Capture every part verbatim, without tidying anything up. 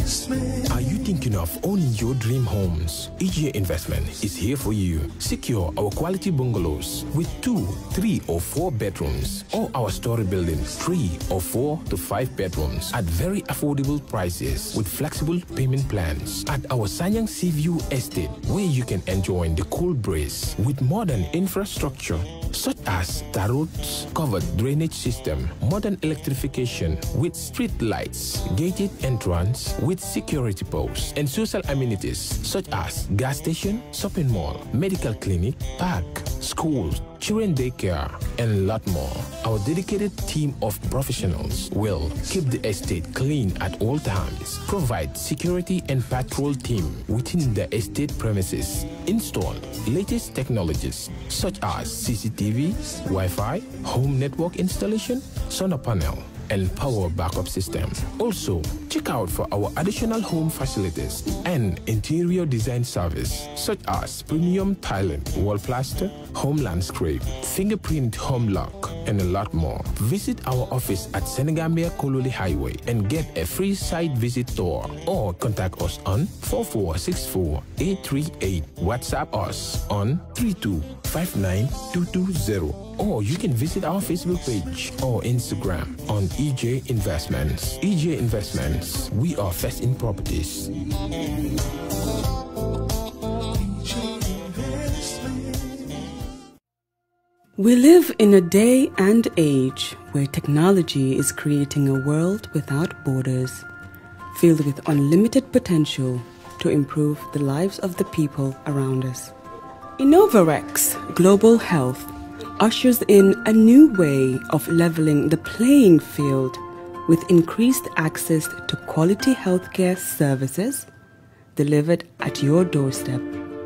Are you thinking of owning your dream homes? E J Investment is here for you. Secure our quality bungalows with two, three, or four bedrooms, or our story buildings, three or four to five bedrooms at very affordable prices with flexible payment plans at our Sanyang Seaview Estate, where you can enjoy the cool breeze with modern infrastructure such as tar roads, covered drainage system, modern electrification with street lights, gated entrance with security posts, and social amenities such as gas station, shopping mall, medical clinic, park, schools, children daycare, and a lot more. Our dedicated team of professionals will keep the estate clean at all times, provide security and patrol team within the estate premises, install latest technologies such as C C T V, Wi-Fi, home network installation, solar panel, and power backup system. Also, check out for our additional home facilities and interior design service such as premium tiling, wall plaster, home landscape, fingerprint home lock, and a lot more. Visit our office at Senegambia Kololi Highway and get a free site visit tour, or contact us on four four six four, eight three eight. WhatsApp us on three two five nine two two zero. Or you can visit our Facebook page or Instagram on E J Investments. E J Investments, we are first in properties. We live in a day and age where technology is creating a world without borders, filled with unlimited potential to improve the lives of the people around us. Innovarex Global Health ushers in a new way of leveling the playing field with increased access to quality healthcare services delivered at your doorstep.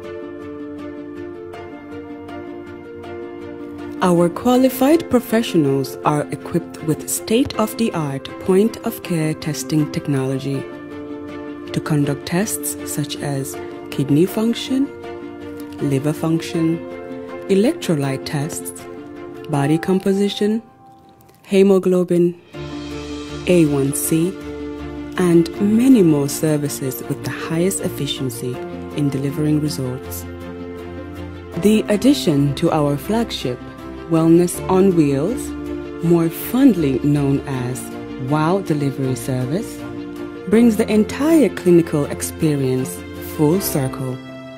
Our qualified professionals are equipped with state-of-the-art point-of-care testing technology to conduct tests such as kidney function, liver function, electrolyte tests, body composition, hemoglobin, A one C, and many more services with the highest efficiency in delivering results. The addition to our flagship Wellness on Wheels, more fondly known as WOW Delivery Service, brings the entire clinical experience full circle.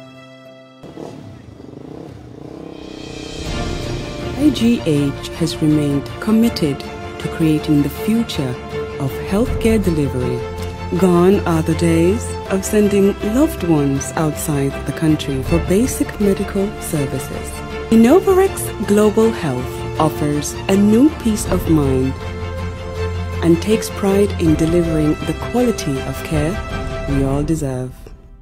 I G H has remained committed to creating the future of healthcare delivery. Gone are the days of sending loved ones outside the country for basic medical services. Innovarex Global Health offers a new peace of mind and takes pride in delivering the quality of care we all deserve.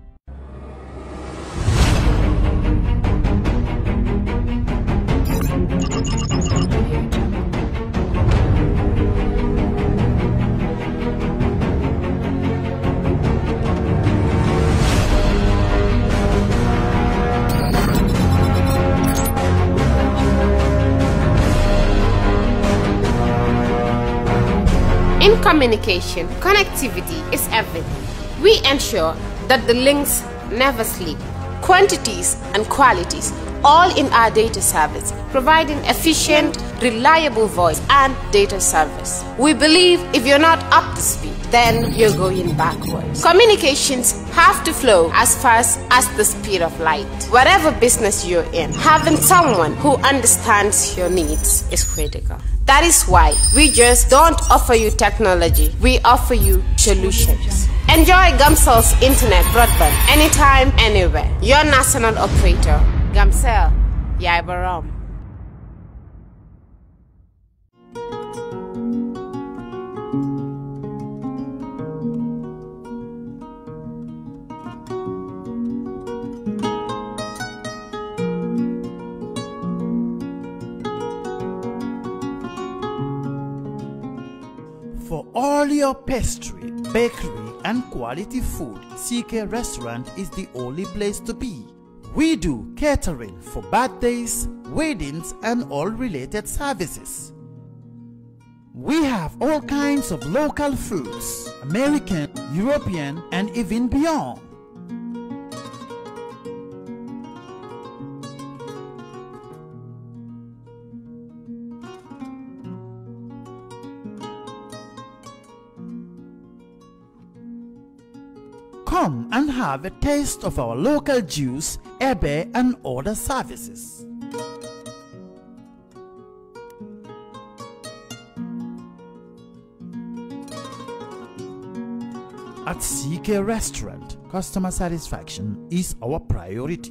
In communication, connectivity is everything. We ensure that the links never sleep. Quantities and qualities, all in our data service, providing efficient, reliable voice and data service. We believe if you're not up to speed, then you're going backwards. Communications have to flow as fast as the speed of light. Whatever business you're in, having someone who understands your needs is critical. That is why we just don't offer you technology, we offer you solutions. Enjoy Gamcel's internet broadband anytime, anywhere. Your national operator, Gamcel, Yaibaram. For all your pastry, bakery, and quality food, C K Restaurant is the only place to be. We do catering for birthdays, weddings, and all related services. We have all kinds of local foods, American, European, and even beyond. Come and have a taste of our local juice, ebe, and other services. At C K Restaurant, customer satisfaction is our priority.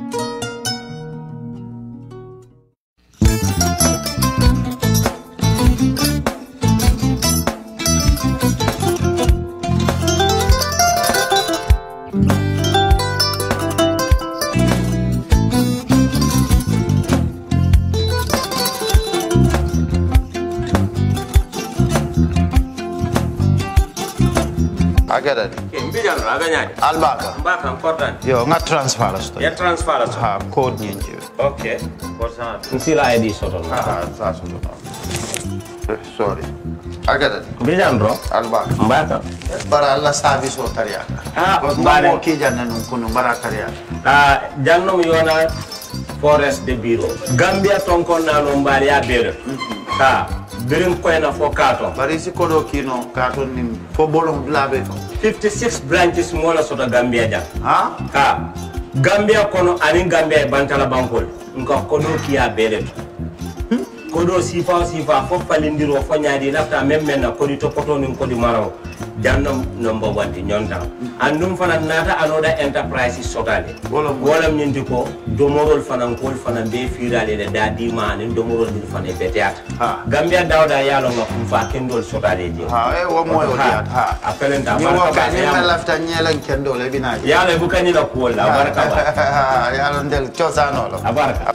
Agada. Mbijan raganya. Albaka. Mbaka important. Yo, nga transfer la sto. Ya transfer la sto. Ha, code nyinji. Okay. Korsa. Nsila I D soto. Ah, sa soto. Sorry. Agada. Mbijan bro. Albaka. Mbaka. Bara alla service o tariya. Ah, bare mo ki janna nun kunu bara tariya. Ah, janno yona forest de bureau. Gambia tonkon na no mbari ya bere. Ha. Birim koyna fo kato. Bari si kodo kino kato ni fo bolong blabe to. fifty-six branches mola sota Gambia jam. Ha? Ha. Gambia kono ani Gambia bantala bankol. Nko kodo kiya bere to. Kodo sifa sifa fo falindiro fo nyaadi lafta même na kodi to poto ni kodi maraw. Jannom number one di nyonta. Andum fana nata anoda enterprise sotale. Wolam wolam nyindi ko domorol fana kol fana be firale de dadi mani domorol di fana beteat. Ha. Gambia dawda yalo ngam fa kendol sotale je. Ha e wo moyo diat ha. Apelenta ni wo ka ni na lafta nyelen kendol e binaji. Yalo bu kanyi la ko la baraka ba. Yalo ndel chosano lo. Abaraka.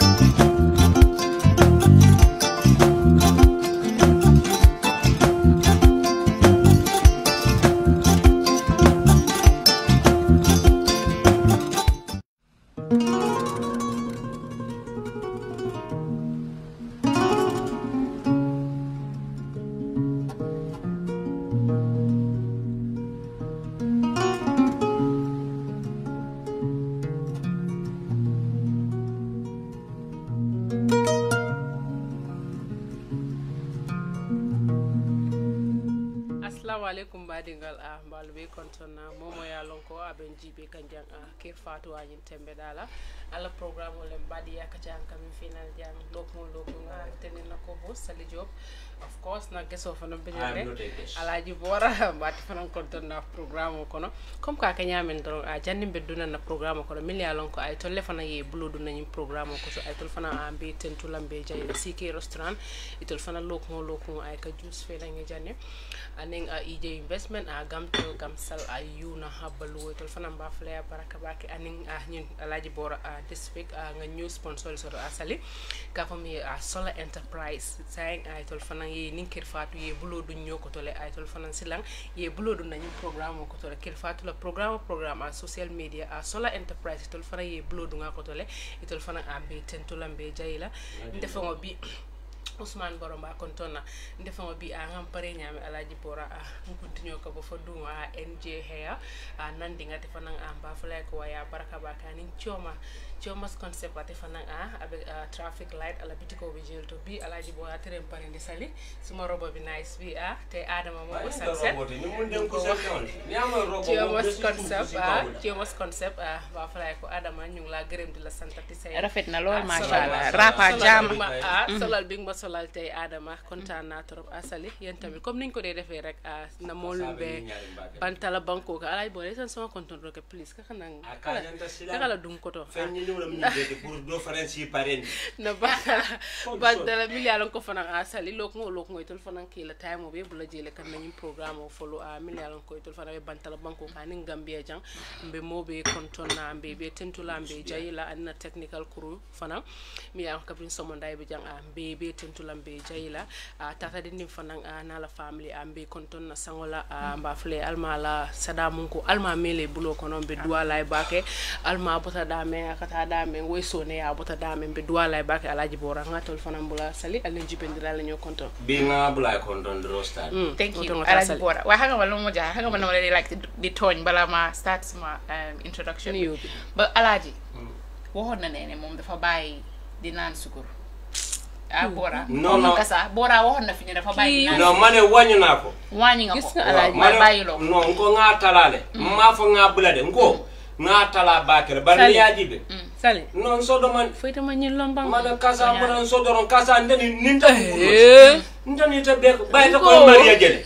Assalamualaikum badingal a mbalbe kontona momo ya lonko aben jibe kanjang a kir fatu wajin tembe dala ala programme le mbadi yakati an kam final jang lokmo lokmo tenena ko bo Sali Job of course na geso fana bejere alaji bora mbati fana kontona programme kono comme ka kanyamen don a janni bedduna na programme kono mil ya lonko ay tolle fana ye buludu na nyim programme ko so ay tol fana ambe tentulambe jay C K restaurant itol fana lokmo lokmo ay ka juice fe la ngi janne aning a E J investment a gamto gamsal a yuna habalu tol fana ba flea baraka baki aning a ñun alaji bora a this week a nga new sponsor so a Sali ka fami a solar enterprise saying ay tol fana ye ninkir fatu ye bulo du ñoko tole ay tol fana silang ye bulo du nañu programme ko tole kir fatu la programme programme a social media a solar enterprise tol fana ye bulo du nga ko tole tol fana a be tentulambe jayila ndefo bi Ousmane Boromba kontona ndefama bi a ngam pare nyame alaji bora a continue ko bo foduma a N J hair a nandi ngati fanan a ba fala ko waya baraka bakani cioma ciomas concept ate fanan a avec traffic light ala bitiko vigil to bi alaji bora terem pare ndi Sali suma robo bi nice bi a te adama mo ko sanse ciomas concept a ciomas concept a ba fala ko adama ñu la gërem di la santati say rafet na lool ma sha Allah rapa jam a solal bi nga solal tay adama kontaan na trop a Sali yeen tamit comme niñ ko dé défé rek na molum be bantala banko ka alay bolé sen sama konton rek please ka xana ka la dum ko to ni wala mi dé pour do faransi parén na ba bantala milliard ko fana a Sali lok ngo lok ngoy tol fana ki la time mo be bu la jélé kan nañu programme o follow a milliard ko tol fana be bantala banko ka ni Gambia jang mbe mobe konton na mbe be tentula mbe jayila anna technical crew fana mi ya ko bin somo nday be jang a mbe be kontulambe jayila uh, tata dindim fanang uh, nala family ambe konton na sangola uh, mba fle alma la sadamunko alma mele bulo kono be duwala bake alma bota dame akata dame wesone ya bota dame be duwala bake alaji bora ngatol fanam bula sali alen jipendira la nyo konton bi nga bula konton de rosta mm. Thank you alaji bora wa hanga wala mo ja hanga wala like the tone bala ma start ma um, introduction but alaji mm. waxon na nene mom dafa bayyi di nan sukur ah bora non non kasa bora waxon na fi ñu dafa bayyi non mané wañu nako wañi nga ko alaji bayyi lo non ko nga talale ma fa nga bulade ngo nga tala bakere bar ya jibe sali non so do man foyta man ñi lombang man kasa man so do ron kasa ndani ninta ndani ta be bayta ko mariya jele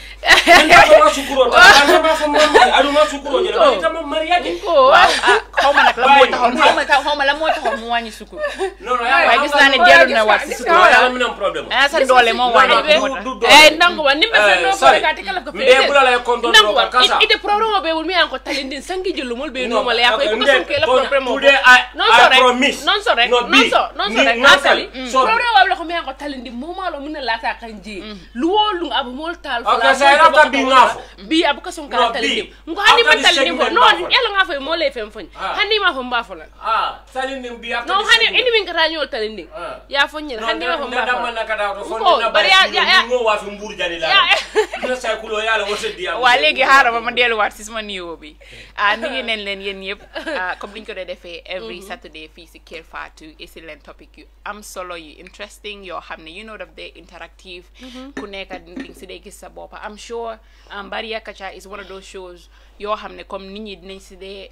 ndama sukuro ta ndama fa mom aduma sukuro jele bayta mom mariya jele xawma nak la mo taxon xawma tax xawma la mo taxon mu wañi sukkur non non way gis na ne delu na wat sukkur wala am na problème ah sa dole mo wañi eh ndango wa nimbe fe no ko ka te kala ko fe be bula lay konton do ka kasa ite problème be wul mi an ko talindin sangi jëlumul be no mala ya ko ko sonke la problème mo non so rek non so rek non so non so rek asali problème wa la ko mi an ko talindin mo malo mun la ta kanji lu wolu abu mol tal fala sa ra ta bi ngafo bi abu ka sonka talindin ngo handi man talindin ko non yalla ngafo mo le fem fon handi ma fo mbafo la ah talindin bi ak non handi indi min kata nyol talindin ya fo nyel handi ma fo mbafo da man nakata to fon na ba ya ngo wa fi mbur jani la dina say kulo yalla wote diam wa legi harama ma delu wat ci sama niwo bi ah ni ngi nen len yeen yep comme liñ ko dé défé every Saturday fi ci Kër Fatou et ci len topic yu am solo yu interesting yo xamné you know that they interactive ku nekk ding ci day gis sa bop I'm sure um, Bariya Kacha is one of those shows yo xamné comme nit ñi dinañ ci dé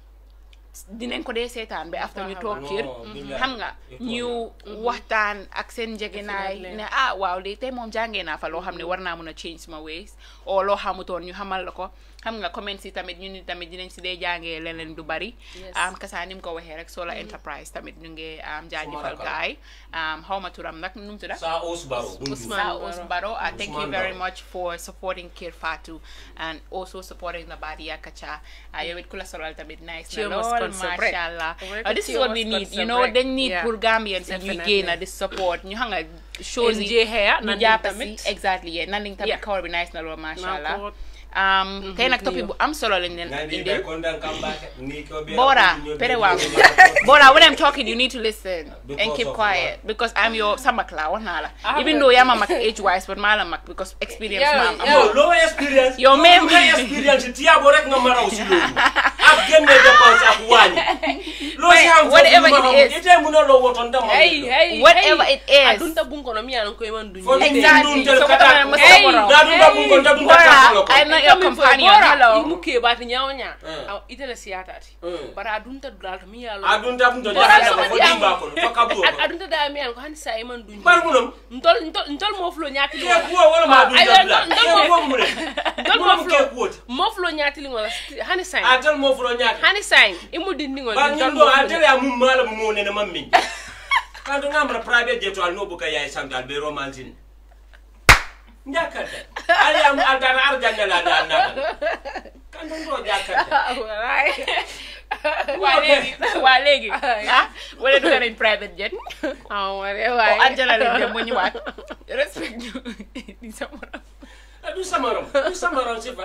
dinañ ko dé sétane ba after ñu tok kër xam nga ñu waxtaan ak seen jegenaay ne ah waaw li té mom jangé na fa lo xamné warna mëna change my ways o lo xamutoon ñu xamal lako xam nga comment ci tamit ñu ni tamit dinañ ci dé jangé leneen du bari am kassa nim ko waxé rek Solar Enterprise tamit ñu ngi am jaajëfal gaay am xawma turam nak num tudda Sa Osbaro Sa Osbaro uh, thank you very much for supporting Kër Fatou and also supporting the Bariya Kacha ayo wit kula solal tamit nice na lol mashallah uh, this is what we need you know they need pour Gambians and you gain this support ñu hanga shows yi ñu japp ci exactly yeah naning tamit kawar bi nice na lol mashallah um tay nak topic bu am solo lañ leen indil Bora pere wa Bora when I'm talking you need to listen and keep quiet because I'm your samakla wana la even though yama mak age wise but mala mak because experience mam no low experience your mem experience tiya bo rek nga maraw ci lolu ak genne dépense ak wañi lo xam whatever it is ite mu no lo woton dama whatever it is adunta bunko no mi an ko man duñu exactly so kata da dunta bunko da dunta kata your companion hello muke ba ta nyawo nya ite la siyata ati bara adunta dal to mi yalo adunta bunto da ko dimba ko faka bu adunta da mi an ko han sa e man duñu bar munum ntol ntol mo flo ñaati li wala ko wala ma dunta ntol mo mu ntol mo flo mo flo ñaati li wala hani sign atal mo flo ñaati hani sign imu dindi ngol ntol mo atal ya mum mala mo ne ma min kanto ngamra private jet wal no buka yaay santal be romanzine njakata ali am aldara arjanga la da na kanto ndo jakata wallahi walegi walegi ah wala do in private jet ah wale way o Angela le dem ñu wat respect you di samara adu samara du samara sifa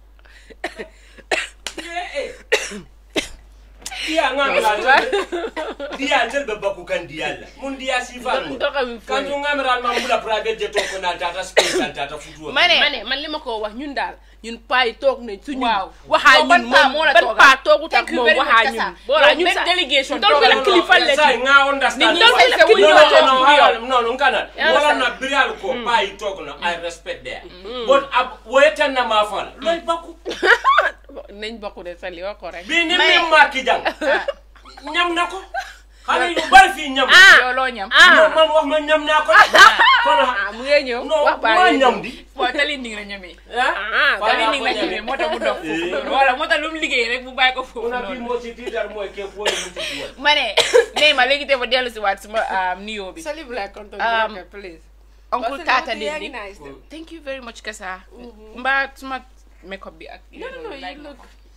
eh dia ngamra dia jël ba bakku kan dia la mun dia sifa mo kan ñu ngamra ma mu la private jet ko na data space data futu mané mané man lima ko wax ñun dal ñun pay tok nañ suñu waxa ñun mom ban pa togu tak mom waxa ñun bola ñun sa delegation tok la kilifa la say nga understand ni dol la kilifa no no kana wala na birial ko pay tok na I respect there but ab woyatan na ma fal loy bakku nañ bakku de sali wa ko rek bi ni mi marki jang ñam nako xale yu bari fi ñam yo lo ñam man wax ma ñam na ko kono mu ngi ñew wax ba ñam di bo tali ni la ñamé ah tali ni la ñamé mota bu dof wala mota lu mu liggéey rek bu bay ko fofu na bi mo ci titar moy ke fo mu ci won mané né ma légui té fa delu ci wat sama niyo bi sali black content please uncle Tata Dindi thank you very much Kasa mba suma makeup bi ak no no you look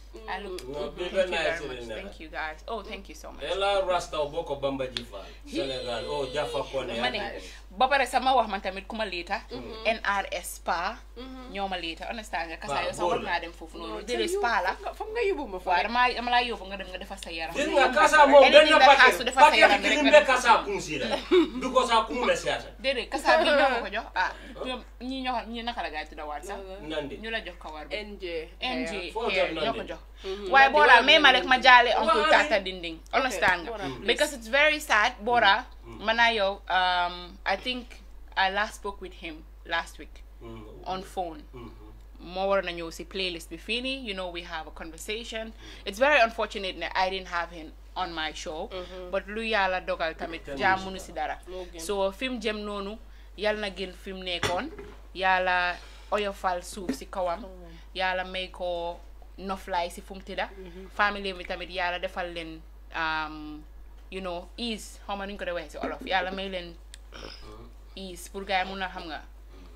I look. No, Thank people you nice very much. in there. Thank you guys. Oh, thank you so much. Ela rasta boko bamba jifa Senegal oh Jaffa Kone Mani ba pare sama wax man tamit kuma leta N R S spa ñoma leta understand nga kasa yo sa war na dem fofu nonu dele spa la fam nga yóbbu ma fa wa dama dama la yóbbu nga dem nga defal sa yaram Din nga kasa mo ben na paquet paquet kilimbe kasa kunsi la duko sa kumule siata dede kasa bi ñoo ko jox ah ñi ñoo ñi naka la gaay tudda waat sax nandi ñu la jox kawar bi N J N J Photo here nandi. ñoo ko jox waaye Bora may ma rek ma jaale Uncle Why? Tata Dinding understand nga Bora, please. because it's very sad Bora man I yow um I think I last spoke with him last week on phone moo waroon na ñëw si playlist bi fii nii you know we have a conversation it's very unfortunate that I didn't have him on my show but lu yàlla dogal tamit jaam mënu si dara so fi mu jëm noonu yàlla na gën fi mu nekkoon yàlla oyofal suuf si kawam yàlla may ko noflaay si fu mu tëdda famille bi tamit yàlla defal leen um, you know ease xaw ma nuñ ko de waxee si olof yàlla may leen ease pour gars yi mun a xam nga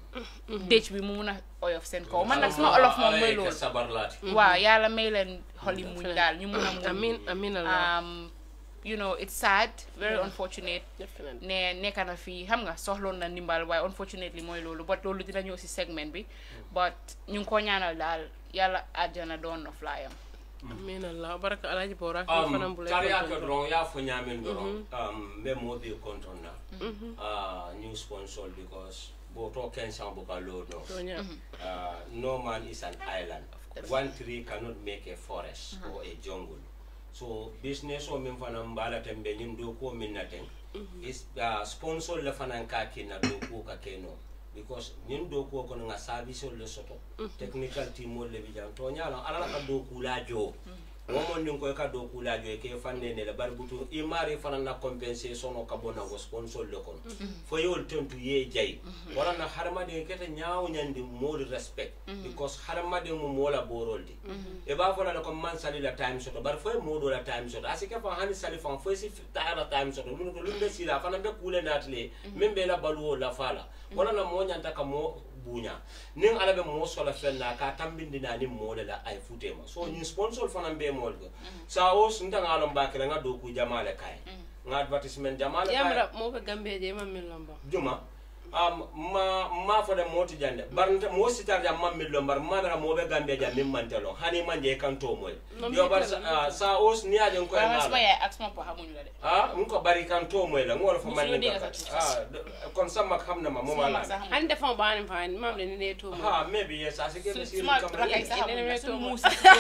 dëj bi mu mun a oyof seen kaw man nag sama olof moom mooy loolu waaw yàlla may leen xoli muñ daal ñu mun a muñ amin amin um, you know it's sad very unfortunate definitely ne nekk na fii xam nga soxloon na ndimbal waaye unfortunately mooy loolu but loolu dina ñëw si segment bi but ñu ngi ko ñaanal daal yàlla àjjana doon of laayam amin Allah baraka Alhaji Bora um tariya ko dron ya fo nyamen dron um be mo be control na uh new sponsor because bo to ken san bo ka lo no uh no man is an island one tree cannot make a forest or a jungle so business o min fana mbala tembe nyim do ko min naten is uh, sponsor la fana ka kina do ko ka keno because nyim do ko ko nga service le soto technical team le bijan to nyala ala ka do kula jo womo ndin ko ka do kula jo ke fanne ne le barbutu i mari fana na compensation o ka bona go sponsor le kon fo yol tentu ye jay wala na harma de kete nyaaw nyandi mod respect because harma de mo mola boroldi e ba fona ko man sali la time soto bar fo modo la time soto asike fa hani sali fa fo si taara time soto mun ko lumbe sila fana be kule natle membe la baluo la fala wala na mo nyanta ka mo bunya ning ala be mo so la fenna ka tambindi na ni mo la ay futema so ni sponsor fana be mo go sa o sunda ngalo mbakira nga do ku jamale kay nga advertisement jamale kay yamra mo be gambe je ma min lomba juma um ma ma fo de moti jande barnta mo sitar jam ma mi lombar ma dara mo be gambe jam min mantelo hani manje kan to moy yo bar sa, sa os ni ajen ko ma ma sama yaay ak sama pa xamuñu la de ah mun ko bari kan to moy la ngol fo man ni ah kon sama xamna ma mo mala han defon baani faani mam le ne to mo ha maybe yes asike be sir suma kam rakay sax xamuñu to mo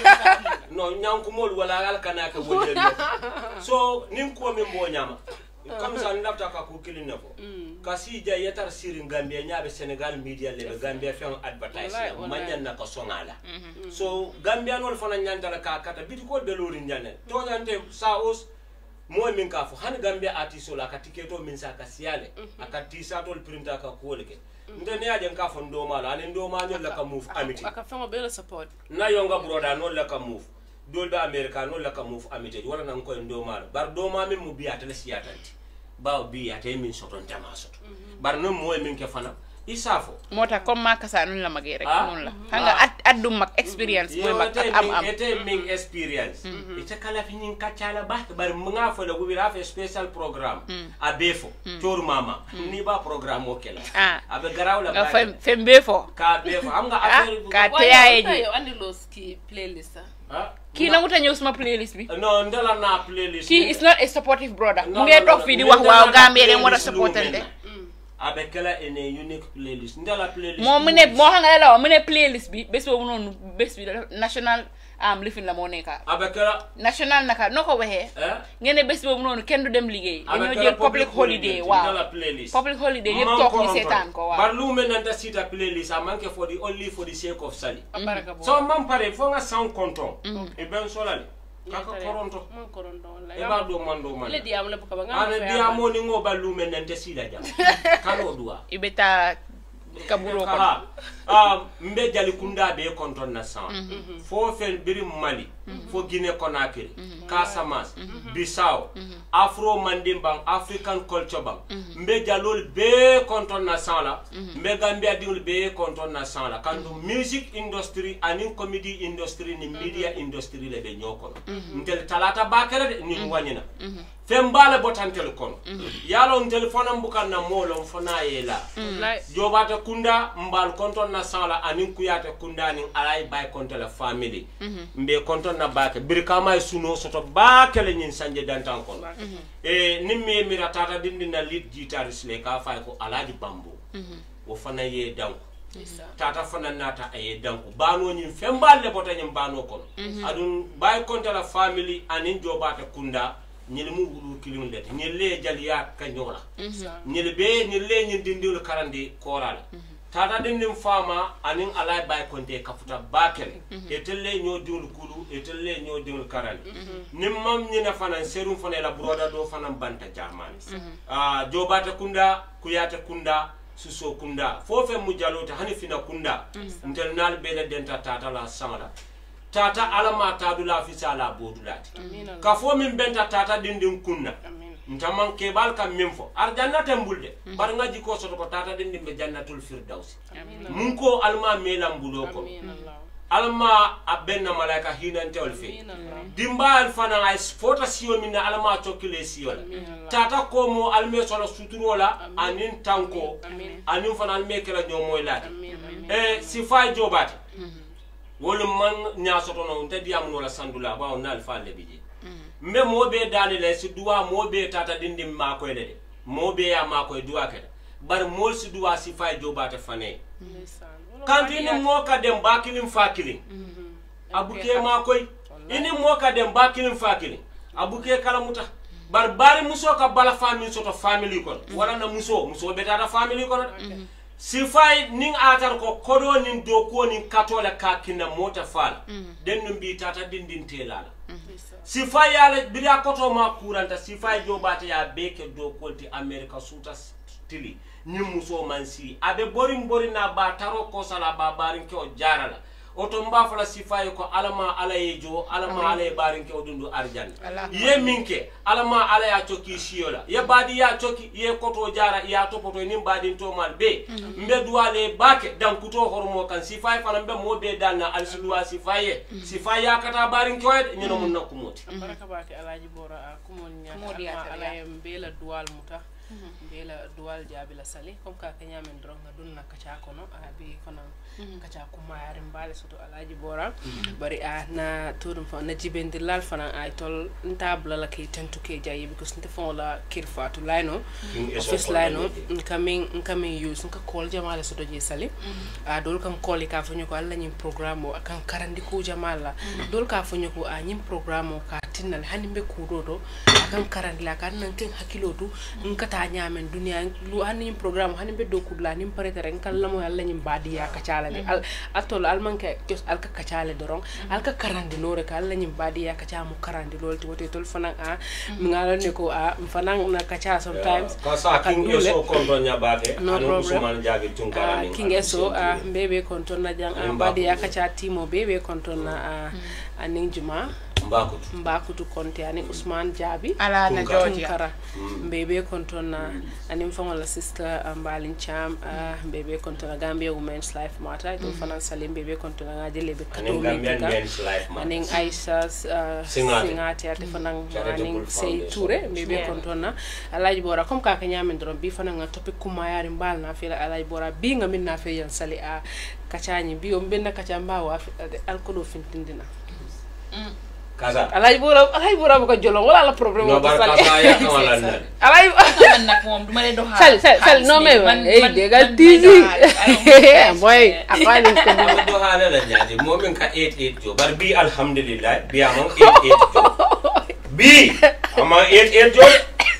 no nyanku mol wala al kanaka wole so nim ko min bo nyama comme ça ndafta ka ko kilina ko kasi ja yetar sirin Gambia nyaabe Senegal media le Gambia fe advertising manyan na ko songala so Gambia non fona nyanda la ka kata biti ko be lori nyane to nyante sa os mo min ka fo han Gambia artiste la ka tiketo min sa ka siale aka tisa tol printer ka ko leke ndene ya den ka fo ndoma la ne ndoma nyol la ka move amity aka fama be support na yonga broda non la ka move dol da America non la ka move amity wala nan ko ndoma bar doma min mu biya tele siyatanti baw biya te min soton tama soto bar no mo min ke fana isafo mota comme ma kasa non la magé rek non la hanga at addu mak experience moy mak am am ete min experience ite kala fi nin kacala ba bar nga fo la gubi rafa special programme a befo tour mama ni ba programme o kela abe garaw la ba fem befo ka befo am nga affaire ka tayaye ji yo andi los ki playlist ah ki na wuta ñew sama playlist bi no ndala na playlist ki is not a supportive brother mu ngi tok fi di wax waaw Gambia dem wara supportante abe kala ene unique playlist ndala playlist mo mu ne mo nga la mu ne playlist bi bes bobu non bes bi national am lifin la mo neka abe kala national naka noko waxe ngene bes bobu non kenn du dem liggéey dañu jël public holiday waaw public holiday ñepp tok ni setan ko waaw bar lu men nanta sita playlist a manke for the only for the sake of sali so man pare fo nga sound control e ben solali kaka koronto man koronto wallahi e ba do man do man le diam le ko ba nga ana diamo ni ngo ba lu men nante sida jam kalo duwa ibeta kaburo ko ah mbe jali kunda be konton na san fo fen biri Mali fo Guinea Conakry Casamance Bissau Afro Mandimbang African Culture Bank mbe jalol be konton na sala mbe Gambia dingul be konton na sala kandu music industry anin comedy industry ni media industry le be nyoko ntel talata bakere de ni wanyina fembale botantel kono yalo on telephone am bukan na molo fona yela jobata kunda mbal konton na sala anin kuyata kunda nin alay bay konton la family mbe konton na bake birkama suno soto bakele nyin sanje dantan kono e nimme mi ratata dindi na lead guitarist le ka fay ko alaji bambo wo fana ye danko tata fana nata aye danko bano nyin fembale botanyin bano kono adun bay konton la family anin jobata kunda ñele mu wulu kilim let ñele jaliya kanyola ñele be ñele ñi dindul karandi koral tata dindim fama anin alay bay konte kafuta bakel etelle ñoo dingul kulu etelle ñoo dingul karandi nim mam ñi na fana serum fana la broda do fana banta jamani ah jobata kunda kuyata kunda suso kunda fofe mu jalota hani fina kunda ntel nal be la denta tata la sangala tata alama tadula fisala bodulati ka fo min benta tata dindin kunna ntaman kebal kam min fo ar jannata mbulde bar ngaji ko soto ko tata dindin be jannatul firdaus mun ko alma melam bulo ko alma abenna malaika hinante ol fe dimbal fana ay fota siyo min alma tokile siyo tata ko mo alme solo suturola anin tanko anin fana alme kala nyomoy lati e sifay jobati wolu man nyaasoto no ntadi am wala sandula ba on al falle biji mbe mobe dali le si duwa mobe tata dindim ma ko de mobe ya ma ko duwa ke bar mol si duwa si fay jobata fane kantini mo ka dem bakilim fakilin abuke ma koy ini mo ka dem bakilim fakilin abuke kala muta bar bari muso ka bala family soto family kon wala na muso muso be tata family kon sifay ning atar ko kodo nin do ko nin katola kakina mota fal den no bi tata dindin telala sifay yala biya koto ma kuranta sifay jobata ya beke do ko ti America suta tili nyim muso mansi abe borim borina ba taro ko sala ba barin ke o jarala oto mba fala sifay ko alama alaye jo alama alaye barin ke o dundu arjan ye minke alama ala ya choki shiola ye badi ya choki ye koto jara ya topoto nim badi to mal be mbe duwale bake dan kuto hormo kan sifay fana mbe mobe dana al sulwa sifay sifay ya kata barin ke wed nyino mun nakumoti baraka bake alaji bora kumon nya alaye mbe la duwal muta bela duwal jabi la sali comme ka kanya men drong na dunna kacha kono abi kono kacha kuma yare mbale soto alaji bora bari a na tudum fa na jibendi lal fana ay tol ntable la kay tentu ke jayi because nte fon la kirfa to lino office lino coming coming use nka call jamala soto je sali a dol kan call ka fanyo ko alla nyim programme o kan karandi ko jamala dol ka fanyo ko a nyim programme o ka tinal hanimbe kudodo kan karandi la kan nan ken hakilotu nka ta nyamen dunia lu hanim programme hanimbe do kudla nim parete ren kan lamo alla nyim badiya kacala ni al atol al manke jos al ka kacale dorong al ka karandi nore ka alla nyim badiya kaca mu karandi lol ti wote tol fanan a mi ngalo ne ko a fanan na kaca sometimes ka sa king eso konto nyabate anu suman jagi tunkara ni king eso a bebe konto na jang a badiya kaca timo bebe konto na a aning juma mbakutu mbakutu konte ani Usman Jabi ala na Georgia kara mbebe kontona ani mfongo la sister Mbalin Cham mbebe kontona Gambia Women's Life Matter to fana salim mbebe kontona ngajele be kato mi ani Aisha singati ate fana ani Sey Touré mbebe kontona alaji bora comme ka kanya men dron bi fana nga topic kuma yari mbal na fela alaji bora bi nga min na fe yan sali a kacani bi o mbenna kacamba wa alkodo fintindina kaza alay bura alay bura ko jolong wala la problème no bar kaza ya no wala na alay man nak mom duma le do sal sal sal no me hey de ga tizi boy akali ko do hala la nyaade momin ka eight eight jo bar bi alhamdulillah bi amon eight eight jo bi ama eight eight jo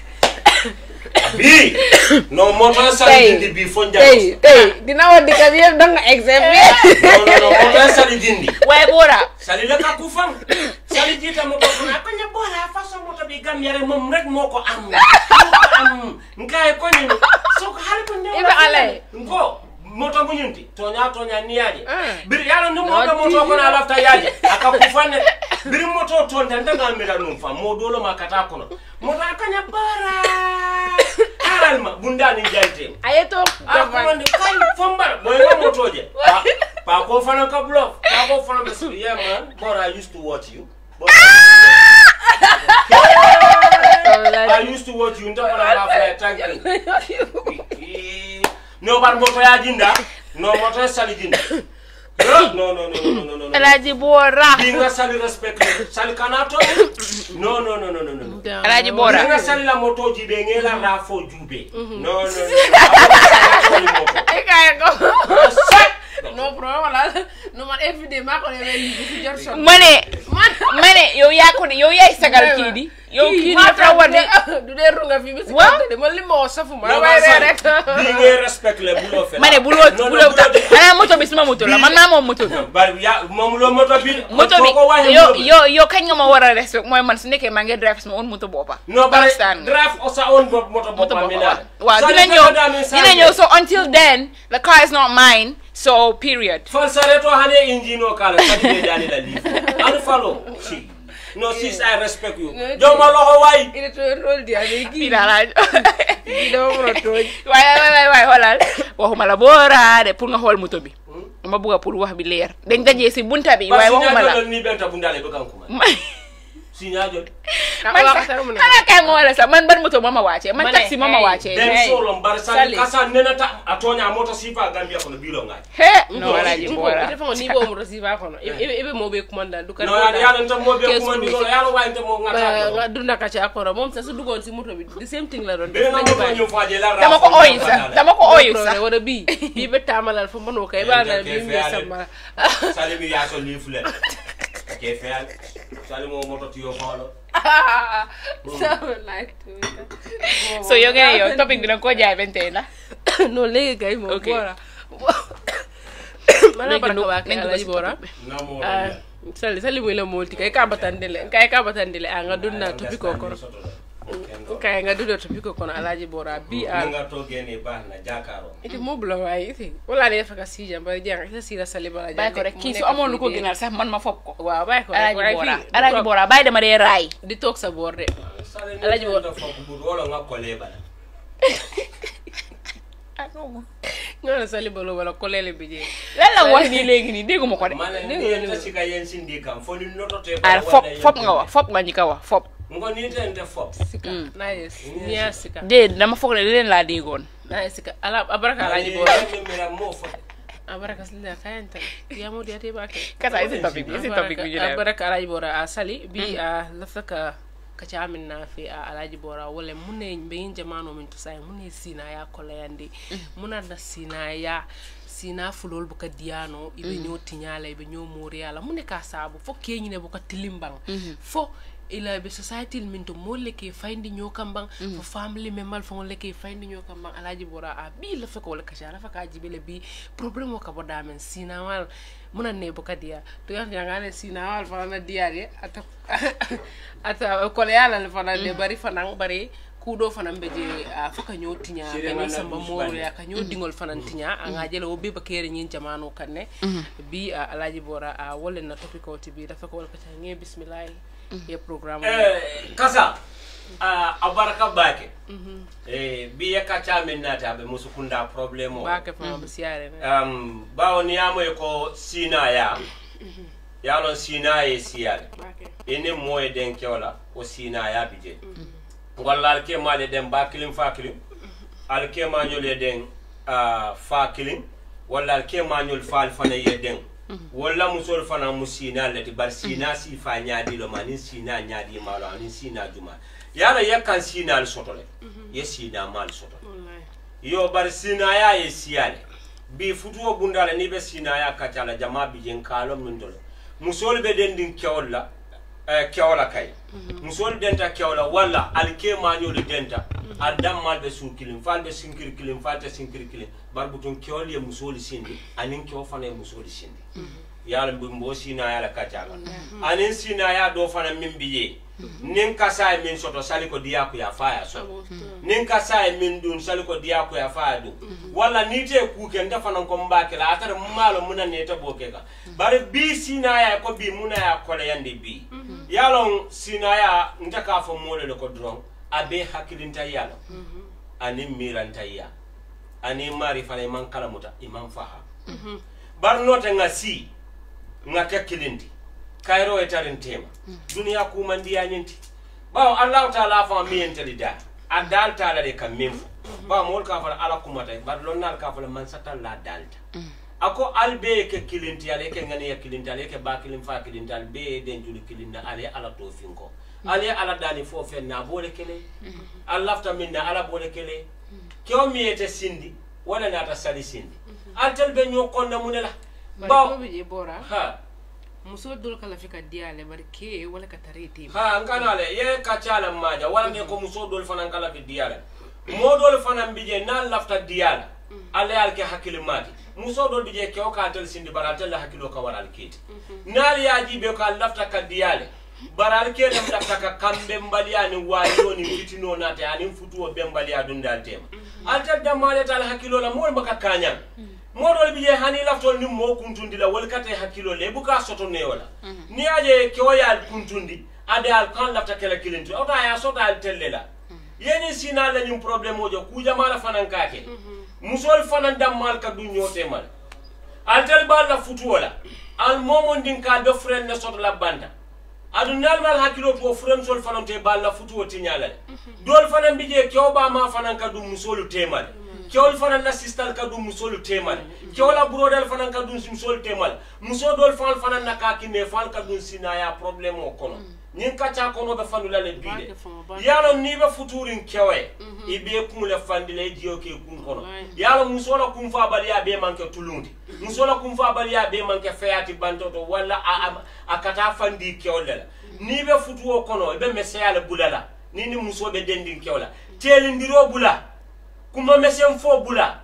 bi no moto sali dindi bi fonja hey hey dina wadi ka bi dang exemple no no no moto sali dindi way bora sali la ka kufam sali jita moto na ko nya bora faso moto bi gam yare mom rek moko am am ngay ko ni so ko hal ko ndew iba alay ngo moto bu ñunti tonya tonya ni yaje bir yalla no moto moto ko na lafta yaje aka kufane bir moto moto ndanda ngamira numfa modolo makata kono moto akanya bara alma bunda ni jante ayeto akon ni kai fomba boy motoje pa ko fana ka block pa ko fana be yeah man but I used to watch you but I used to watch you ndako na lafa thank you no bar moto ya jinda no moto sali jinda no no no no no no Alaji Bora dinga sali respect sali kanato no no no no no no Alaji Bora dinga sali la moto jibe ngela rafo jube no no no no problem no man every day ma ko ne li Johnson mane mane yo ya ko yo ya sagal kidi yo kidi ta wadi du de runga fi bi de mo li mo safu ma way rek dinga respect le bulo fe mane bulo bulo ana moto bi suma moto la man na mo moto bar ya mom lo moto bi moto bi yo yo yo kañ nga ma wara respect moy man su nekké ma ngi drive sama on moto bopa no bar drive o sa on bop moto bopa mi la wa dina ñew dina ñew so until then the car is not mine. So period. Fal sareto hane engine kala kadi dani la live. Anu follow. Si. No sis I respect you. Jo ma loxo way. Ile to rol di ade gi. Ila la. Do mo to. Way way way holal. Waxuma la Bora de pour nga xol moto bi. Ma bëgg pour wax bi leer. Dañ dajé ci bunta bi way waxuma la. Ni benta bundale be kanku ma. Sinya jot. Man ala kay mo wala sa man ban moto mama wache man taxi mama wache den solo mbar sali kasa nenata atonya moto sifa Gambia kono bilo ngai he no Alaji Bora ite fo ni bo mo sifa kono ebe mo be commanda du kan no ya nta mo be commanda do ya no wa nta mo ngata dunda ka ci akoro mom sa su dugon ci moto bi the same thing la don def nañu ko ñu faaje la dama ko oyi sax dama ko oyi sax wala bi bi be tamalal fo man ko e ba na bi mi sama sali bi ya so li fule ke fel sali mo moto ti yo falo so like to so yo gay yo topic bi ko jaay bentena no legi kay mo Bora mana baraka ba kay Alaji Bora ah sali sali mo la molti kay ka batandele kay ka batandele nga dunna topic ko ko kay nga dunna topic ko kono Alaji Bora bi a nga to gene ba na jakaro iti mo bla way iti wala le fa ka si jamba jang ita si la sali Bora bay ko rek ki su amon lu ko gënal sax man ma fop ko waaw bay ko Alaji Bora Alaji Bora bay dama de ray di tok sa bor de Alaji Bora fop bu wala nga ko le bala ngana sali bolo wala ko lele bi je lan la wax ni legi ni deguma ko de man ni ta ci ka yen sindi kam fo ni noto te ar fop fop nga wax fop nga ñi ka wax fop ngo ni ten de fop sika nice niya sika de dama fogg ne leen la degon nice sika ala abaraka Alaji Bora mira mo fo abaraka sila kayanta ya mo diate ba ke kata isi topic isi topic bi jira abaraka Alaji Bora a sali bi a lafaka kacha amin na fi a Alaji Bora wala munne beyin jamano min to sai munne sina ya kolayande muna da sina ya sina fulol buka diano ibe nyo tinyala ibe nyo moriala munne ka sabu fo kenyi ne buka tilimbang fo ila be society min to mo leke fayndi nyo kambang fo family member fo leke fayndi nyo kambang Alaji Bora a bi la fako wala kacha la faka jibele bi problème ko boda men sina wal muna ne buka dia to yan ngane sina wal fa na dia de ata ata ko yala le fa na le bari fa nang bari kudo fanan beje faka nyotinya kanyo samba moro ya kanyo dingol fanan tinya anga jele o be bakere nyin jamano kanne bi Alaji Bora a wala na topic o tibi da faka wala kata nge bismillah ye programme eh kasa a abaraka bake eh bi ya kacha men nata be musukunda problème o bake fa mo siare um bawo ni amo ko sina ya ya lon sina e siare ene moy den kewla o sina ya bije wala alke male den ba kilim fa kilim alke ma nyole den uh, fa kilim wala alke ma nyol fal fana ye den wala musol fana musina lati bar sina si fa nyaadi lo mani sina nyaadi malo ani sina juma yala yakan sina al sotole ye sina mal sotole yo bar sina ya ye siale bi futuo bundala ni be sina ya katala jama bi jen kalo mindolo musol be den din kewla eh kewla kay musol denta kewla wala alke mañol denta adam mal be su kilim fal be sinkir kilim falta sinkir kilim barbutun kewli musol sindi anin kew fana musol sindi yalla bi mbo sina yalla katala anin sina ya do fana min biye nin kasa min soto sali ko diya ko ya faya so nin kasa min dun sali ko diya ko ya faya dun wala ni te ku ke nda fanan ko mbake la atare malo muna ne ta boke ga bare bi sina ya ko bi muna ya ko le yande bi yalon sina ya nda ka fo mole le ko dron abe hakilinta yalo ani miranta ya ani mari fane man kala muta imam faha bar nota ngasi ngaka kilindi kairo etarin tema dunia ku mandi ya nyinti bawo allah taala fa mi enteli da adal taala de kam memfo ba mol ka fala ala kumata bar lonnal ka fala man satal la dalta ako albe ke kilinti ale ke ngani ya kilinti ale ke ba kilin fa kilinti albe den juli kilinda ale ala to finko ale ala dani fo fe na bole kele allah ta minna ala bole kele ke o mi ete sindi wala na ta sali sindi altel be nyo konda munela ba be bora ha muso dol kala fika diale barke wala ka tarete ha ngana le ye ka chala maja wala ne ko muso dol fanan kala fi diale mo dol fanan bije nan lafta diale alle al ke hakil mati muso dol bije ke o ka tel sindi baratel la hakilo ka waral kiti nal yaji be ka lafta ka diale baral ke dem lafta ka kambe mbaliani wayo ni fitino nate ani futuo be mbaliya dun dal tema alta damale tal hakilo la mo baka kanya modol biye hani laftol ni mo kuntundi la wal kate hakilo le buka soto ne wala ni aje ke waya kuntundi ade al kan lafta kala kilintu ota ya sota al tellela yeni sina la nyum problème ojo ku jamala fanan kake musol fanan dammal ka du nyote mal al tel bal la futu wala al momon din ka be fren ne soto la banda adu nalmal hakilo to fren sol fanan te bal la futu o tinyala dol fanan biye ke oba ma fanan ka du musolu temal kewol fanan na sistal ka dum musolu temal kewola brodal fanan ka dum musolu temal muso dol fan fanan na ka kine fan ka dum sinaya problème o kono nyin ka cha kono be fanula le bide yalo ni be futurin kewe ibe kumule fandile jiyo ke kun kono yalo muso la kun fa baliya be manke tulundi muso la kun fa baliya be manke fayati bantoto wala akata fandi kewolala ni be futu o kono be mesaya le bulala ni ni muso be dendin kewola telindiro bula kuma mesem fo bula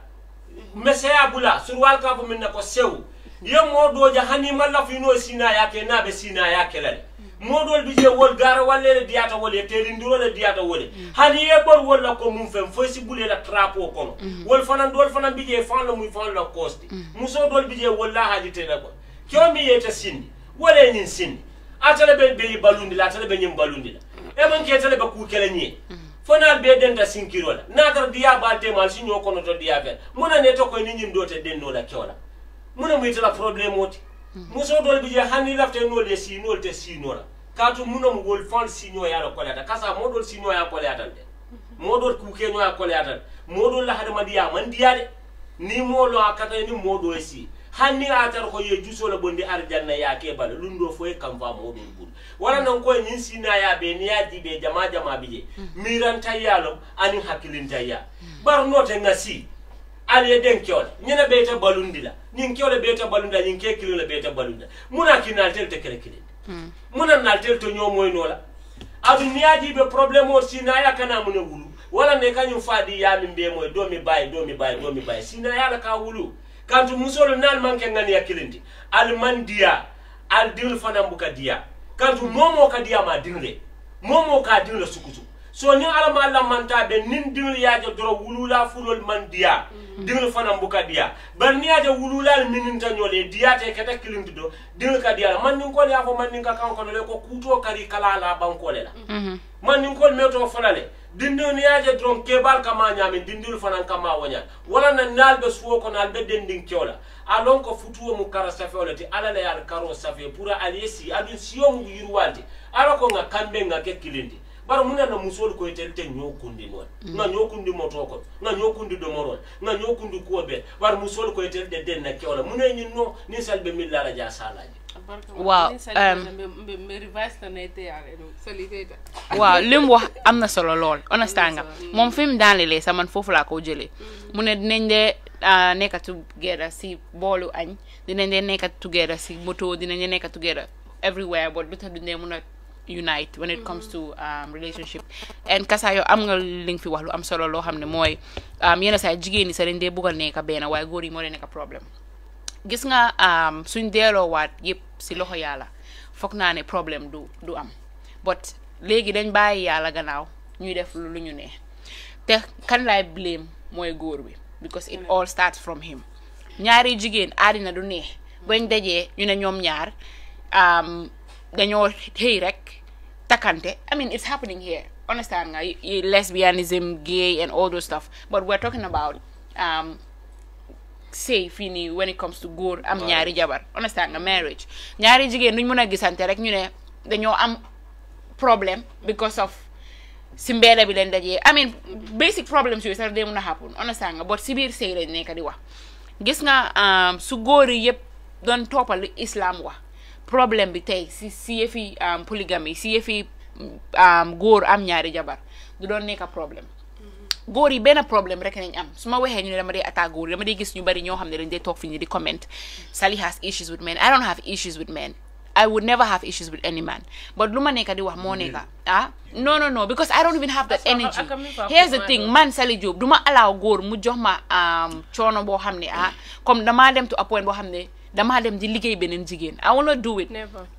mesaya bula surwal ka bo minna ko sew ye modo ja hani malla fino sina yake na be sina yake lale modol bije wol gara walle diata wole telindiro le diata wole hani e bor wala ko mum fem fo si bule la trapo kono wol fanan dol fanan bije fan la muy fan la costi muso dol bije wala haji tele ko kyo mi yeta sinni wole nyin sinni atale be be balundi la atale be nyim balundi la e man ke tele be ku kele nyi fonal be denta sinkirola natar diya balte mal sinyo kono to diya ben muna ne to ko ni nyim dote denno la kyola muna mu itala problem oti muso dol bije hani lafte no le si no te si no la katu muna mu gol fon sinyo ya la kolata kasa modol sinyo ya kolata de modol ku ke no ya kolata modol la hada madiya man diya de ni molo akata ni modo si hani atar ko ye juso la bondi arjanna ya ke bal lundo fo e kam fa modol bul wala nan ko nyin sina ya be ni ya dibe jama jama bije miran tayalo ani hakilin tayya bar note ngasi ale den kyol nyina beta balundila nyin kyol beta balunda nyin ke kilila beta balunda muna kinal tel te kele kile muna nal tel to nyomoy nola adu ni ya dibe problème o sina ya kana muna wulu wala ne kanyu fadi ya min be moy do mi bay do mi bay do mi bay sina ya la ka wulu kantu musolo nal manke ngani ya kilindi al mandia al dil fanam buka dia kantu momo ka dia ma dingle momo ka dingle sukutu so ni ala ma Allah manta be nin dingle ya je doro wulula fulol man dia dingle fanam buka dia bar ni ya je wulula minin tanyole dia te kata kilindi do dingle ka dia man nin ko ya fo man nin ka kan ko le ko kuto kari kala la bankole la man nin ko meto fanale dindu ni ya je dron kebal kama nyami dindul fanan kama wanya wala na nalbe suwo ko nalbe dendin kiola alon ko futuwo mu kara safe olati ala la yal karo safe pura aliyesi adun siyo mu yirwalti ala ko nga kambe nga ke kilindi bar muna na musol ko telte nyokundi non nga nyokundi motoko nga nyokundi do moron nga nyokundi ko be bar musol ko telte den na kiola muna nyin no ni salbe millara ja salaji waaw waaw lim wax am na solo lool understand nga moom fi mu daanele sa man foofu laa ko jëlee mu ne dinañ dee nekk together si boolu añ dinañ dee nekk together si moto dinañ dee nekk together everywhere but du tax duñ dee mun a unite when it comes to um, relationship and kasa yow am nga li nga fi wax lu am solo loo xam ne mooy yenn saa jigéen ñi sa dañ dee bugg a nekk benn waaye góor yi moo dee nekk problème gis nga suñ delloo waat yëpp si loxo yàlla foog naa ne problème du du am but léegi dañ bàyyi yàlla gannaaw ñuy def lu ñu ne te kan lay blame mooy góor bi because it all starts from him ñaari jigéen àddina du neex bañ dajee ñu ne ñoom ñaar dañoo xëy rek takante I mean it's happening here understand nga lesbianism gay and all those stuff but we're talking about um say fii nii when it comes to góor am ñaari jabar understand nga marriage ñaari jigéen duñ mën a gisante rek ñu ne dañoo am problème because of si mbedda bi leen dajee I mean basic problems yooyu sax day mën a happen understand nga but si biir sëy lañ nekk di wax gis nga su góor yi yëpp doon toppal li islam wax problème bi tey si si yëfi polygamie si yëfi góor am ñaari jabar du doon nekk problème góor yi benn problème rek nañ am su ma waxee ñu ne dama dee attaque góor dama dee gis ñu bari ñoo xam ne dañ dee toog fi ñu di comment Sally has issues with men I don't have issues with men I would never have issues with any man but lu ma nekk di wax moo nekk ah no no no because I don't even have that energy here's the thing man Sally Jobe du ma allow góor mu jox ma coono boo xam ne ah comme damaa dem to a point boo xam ne damaa dem di liggéey beneen jigéen I will not do it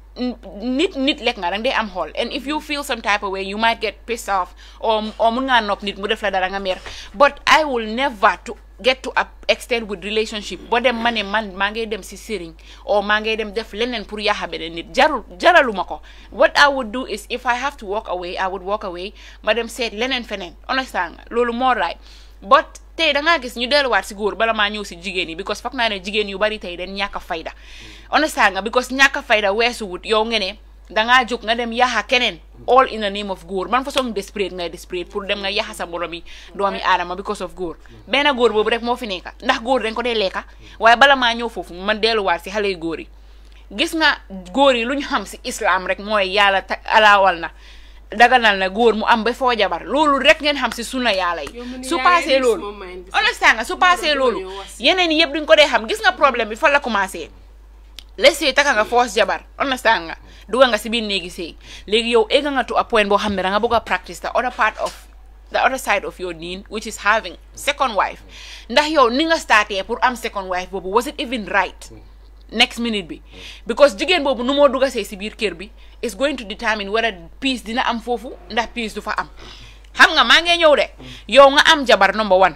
nit nit lekk nga dang day am xool and if you feel some type of way you might get pissed off or or mun ngaa nopp nit mu def la dara nga mer but I will never to get to a extent with relationship boo dem ma ne man maa ngay dem si sëriñ or maa ngay dem def leneen pour yaaxa beneen nit jarul jaraluma ko what I would do is if I have to walk away I would walk away ma dem seet leneen feneen understand nga loolu moo right but tey dangaa gis ñu delluwaat si góor bala maa ñëw si jigéen yi because foog naa ne jigéen yu bari tey den ñàkk a fayda understand nga because ñàkk a fayda weesu wut yow nga ne dangaa jóg nga dem yaxa keneen all in the name of góor man façon desperate ngay desperate pour dem nga yaxa sa moromi doomi aadama because of góor benn góor boobu rek moo fi nekka ndax góor dañ ko dee lekka waaye bala maa ñëw foofu man delluwaat si xale yu góor yi gis nga góor yi lu ñu xam si islam rek mooy yàlla alaawal na daganal na góor mu am ba foo jabar loolu rek ngeen xam si sunna yàlla yi su passé loolu understand nga su passé loolu yeneen yëpp duñ ko dee xam gis nga problème bi fa la commencé les sey taka nga force jabar understand nga duga nga si biir néegi sey léegi yow egga nga to a point boo xam ne da nga bëgg a practice the other part of the other side of your deen which is having second wife ndax yow ni nga starté pour am second wife boobu was it even right next minute bi because jigéen boobu nu moo dugga sey si biir kër bi is going to determine whether peace dina am foofu ndax peace du fa am xam nga maa ngi ñëw de yow nga am jabar number one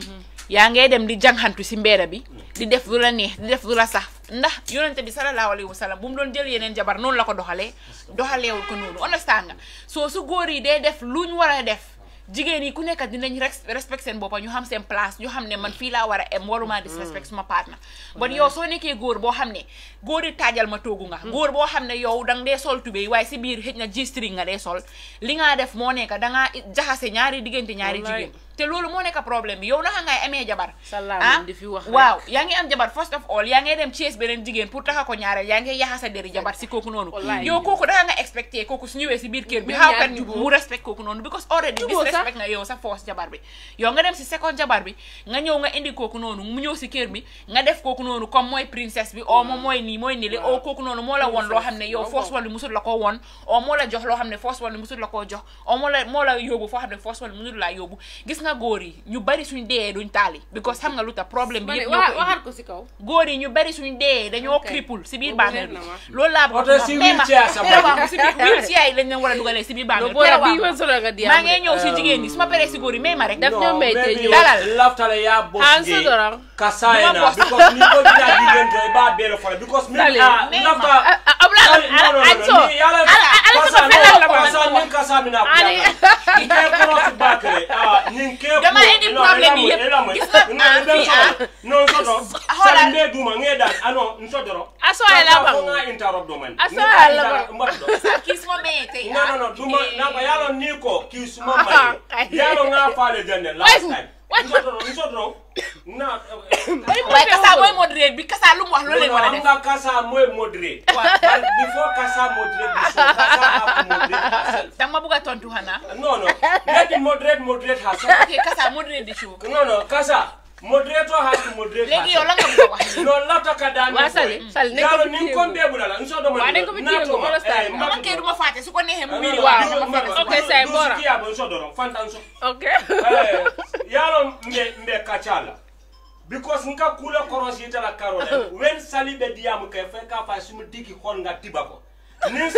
yaa ngay dem di jànxantu si mbeeda bi di def lu la neex di def lu la sax ndax yonente bi sallallahu alayhi wa sallam bu mu doon jël yeneen jabar noonu la ko doxalee doxaleewul ko noonu understand nga soo su góor yi dee def luñ war a def jigéen yi ku nekk dinañ respect seen boppa ñu xam seen place ñu xam ne man fii laa war a em waruma disrespect suma partner bon yow soo nekkee góor boo xam ne góor yi taajal ma toogu nga góor boo xam ne yow dang dee sol tubéy waaye si biir xëj na g-string nga dee sol li nga def moo nekk dangaa jaxase ñaari diggante ñaari jigéen te loolu moo nekk problème bi yow naka ngay amee jabar ah waaw yaa ngi am jabar first of all yaa ngay dem chase beneen jigéen pour taxa ko ñaareel yaa ngi yaxa sa deri jabar si kooku noonu yow kooku danga nga expecté kooku su ñëwee si biir kër bi how can mu respect kooku noonu because already disrespect nga yow sa force jabar bi yow nga dem si second jabar bi nga ñëw nga indi kooku noonu mu ñëw si kër bi nga def kooku noonu comme mooy princesse bi o moom mooy nii mooy nili o kooku noonu moo la woon loo xam ne yow force wala musul la ko woon o moo la jox loo xam ne force wala musul la koo jox o moo la moo la yóbbu foo xam ne force wala musul laa yóbbu gis nga góor yi ñu bari suñ dee duñ taali because xam nga lu tax problème bi yëpp ñoo ko waxal ko si kaw góor yi ñu bari suñ dee dañoo cripple si biir bàmmeel bi loolu laa oto si wheelchair sa bopp si biir wheelchair yi lañ leen war a dugalee si biir bàmmeel bi maa ngi ñëw si jigéen ñi su ma paree si góor yi may ma rek daf ñoo may te ñu dalal laftale ya boss ge kasayna because ni ko dina jigéen to ba bere fala because mi ah lafta abla anto ala sama felal la kasa min kasa mina ko ike ko su bakre ah nin ke dama indi problème yi yëpp gis nga non non non sa mbe duma ngeda ano nsodoro aso ala ba nga interrupt do man aso ala ba kiss mo me te non non non duma na ba yalo ni ko kiss mo mai yalo nga fale jande last time nsodoro nsodoro na way kasa moy moderate bi kasa lu mu wax loolu leen wala def nga kasa moy moderate before kasa moderate before kasa have moderate dama buga tontu hana no no let him moderate moderate herself okay kasa moderate di show no no kasa moderator has to moderate legi yow la nga buga wax no lata ka dani wa sali sali ne ko ni ko be bulala nso do man wa ne ko bitti ko mo sta ma ke duma faté su ko nexe mu miri wa okay say bora ki abo nso do fantan so okay eh yalo mbe mbe kachala because nka kula korosi tala karole when sali be diam ke fe ka fa sumu diki hon nga tibako nin sali be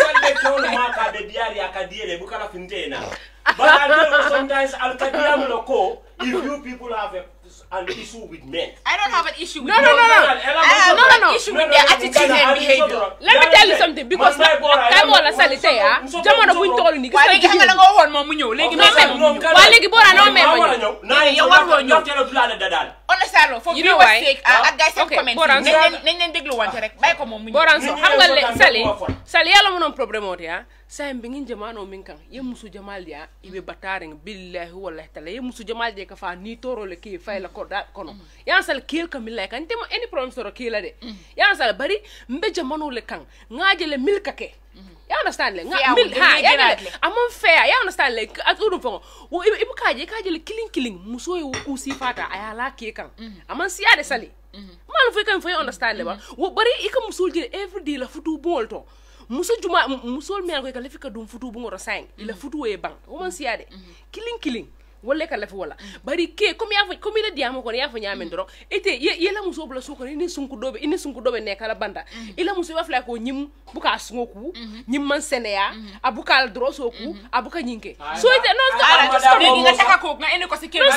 kewol ma ka be diari akadiele bukala fintena but I know sometimes al kadiam loko if you people have a, an issue with men. I don't have an issue with No, no, men. no, no. I have No, no, no. an issue with their attitude and behavior. Let me tell you something because time wala salite ya jamono buñ tollu ni gis Waaye léegi xam nga nga waxoon moom mu ñëw léegi no même wa léegi bora no même na yow warlo ñëw tele dulale dadal understand for You know viewers why? sake ak guys seen Okay, comment Boranso. nañ leen nañ leen déglu wante rek bàyyi ko moom mu ñëw Boranso Nit ñi xam nga dañ le ko sali tànn foofu. sali yalla mo non problème oti ha say bi ngin jamano min kan ye musu jamal ya ibe batare billahi wallahi taala ye musu jamal je ka fa ni toro le ki fay la ko da kono yan sal kil kam la kan tema any problem soro kila de yan sal bari mbe jamano le kan ngaje le milka ke you understand le Fair mil will, ha they ya get le at le. amon fair you understand le at udu fongo wo ibu kaje kaje le killing killing muso yo ku si fata aya la ke kan amon siya de sali man fo kan fo you understand le ba wo bari ika musul je every day la futu bolto muso juma musol mi ko ka lefika dum futu bu ngoro sang ila futu e bang wo man siya de killing killing wala ka lefu wala bari ke comme ya fa comme ila diamo ko ya fa nyamen doro ete ye la muso bla suko ni sunku dobe ini sunku dobe ne kala banda ila muso wa fla ko nyim buka sungoku nyim man seneya abuka dro soku abuka nyinke so ite no ala léegi nga taka ko nga indi ko si kër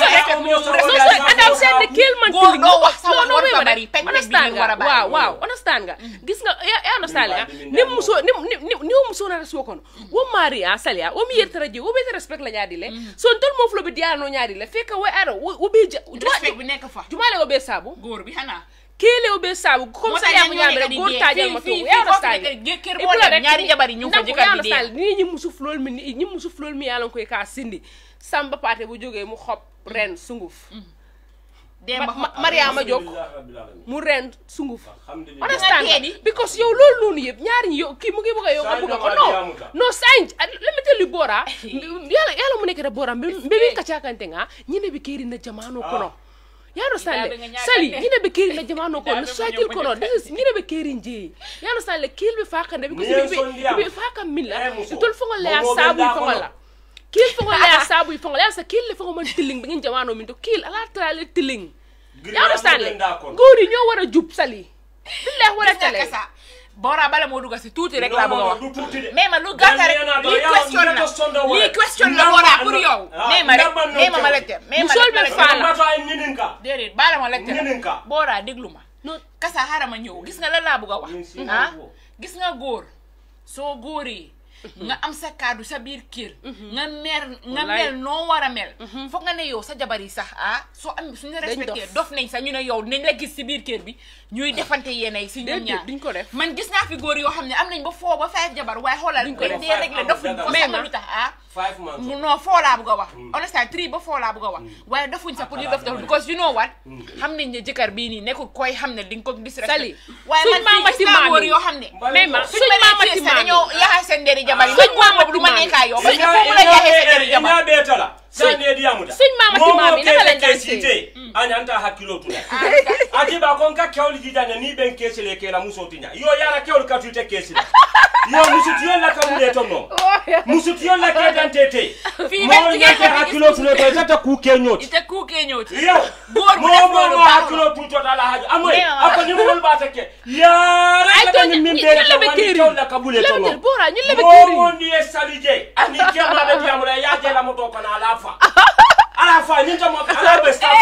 no so adam sen de kill man Góor killing doo wax sa no wax no war way nga ma bari, pet pet bi understand nga war a nga bari. waaw waaw understand nga gis nga ya ya understand nga ni muso ni ni ni muso na so kono wo maria salia wo mi yertara je wo be respect la nyaadi le so tol mo flo be diano nyaadi le fekk way ara wo be respect bi nekk fa jumale wo be sabu góor bi xanaa kele wo be sabu comme ça ya mo nyaade rek góor taajal ma to ya understand kër boo dem ñaari jabar yi ñu ko jëkkër bi dee ni ñi musu flol mi ñi musu flol mi yalla koy ka sindi samba paté bu joge mu xop ren sunguf Demba Ma- Mariama Diop mu ren sunguf Alhamdulillah. understand Nga nga? kedi? Because yow loolu noonu yëpp ñaari ñi yow kii mu ngi bëgg a yow nga Sañ bëgg na ko ma non jaamu ka. non sañ let me tell you Bora yàlla yàlla mu nekk da Bora mbe mbe kacakante nga ñine be keri na jamano kono you understand Itabe nga le ñaakante. sali ñine be keri na jamano kono Itabe cycle nga kono ñëw this is ñine be keri nje you understand le kill be fakande because Niyen be sondiyam. be faka milla Eh, muso. tol fongo le ya Momo be sabu da fongo kono. la kill fongo le ya sabu fongo la sa kill le fongo man tiling be ngin jamano min to kill ala trale tiling you understand le góor yi ñoo war a jub sali billahi wala tele kasa Bora bala moo dugg si tuuti rek Non, laa non, bëgg a non, wax du tuuti de. mais ma lu gàtt rek Gambia naa doon, lii yaa question ngi ko sonda la wala. lii question la Ndamba- Bora pour yow Ah, mais ma rek ndamba no mais ma ma tew. lecteur mais ma Musol rek ma be lecteur faala. Mato ay ñininka. déedéet baala ma lecteur Ñininka. Bora déglu ma non kasa xaaral ma ñëw gis nga lan laa bëgg a wax Ñun si ah ñëw. gis nga góor soo góoree nga am sa kaddu sa biir kër nga mer nga Wallaay. mel noo war a mel foog nga ne yow sa jabar yi sax ah soo am suñu respecté dof nañ sax ñu ne yow nañ la gis si biir kër bi ñuy defante yéena yi si ñoom Déedéet, ñaar duñ ko def. man gis naa fi góor yoo xam ne am nañ ba foo ba five jabar waaye xoolal Duñ ko dañ def. dee réglé dofuñ ko Mais xam nga ma- lu tax ah Five months. mu non foo laa bëgg a wax understand three ba foo laa bëgg a wax waaye defuñ sax pour ñu def def because you know what xam nañ ne jëkkër bii nii nekkul koy xam ne di nga ko disrespect Sali, waaye suñ man fii maamati gis naa maam góor yi. yoo xam ne mais ma suñ suñ ma nee maamati fii sax maam dañoo yaxay seen nderi jabar yi Suñ suñ maam boobu du ma maamati nekkaa yow maam parce que foofu la yaxee seen nderi jabar Ina betala. Sane di amuda. suñ maamati maam yi naka lañ daan sëy? site. Anyanta hakilo tula. Ajiba kon ka kewli jidana ni ben kesele kela musotinya. Yo yara kewli ka tute kesele. Yo musutiyo la kamule tono. Musutiyo la kedantete. Fii Mo benn jigéen nyata nga fi hakilo tula to tata ku kenyoti. ite kuukee ñëwti Yo. góor bu Mo def mo loolu mo baaxul. hakilo tuto dala haja. Amoy. Mais, ah. Ako ni mo ba take. Ya Ay, ra to ka ñu- ni ñu- mimbe ñu lebe ko keri. kewli la kabule Lebe tono. keri, Bora, ñu lebe Mo keri. mo ni salije. Ani kema be diamula ya je la moto kana alafa. Alafa ni tamo ala be sta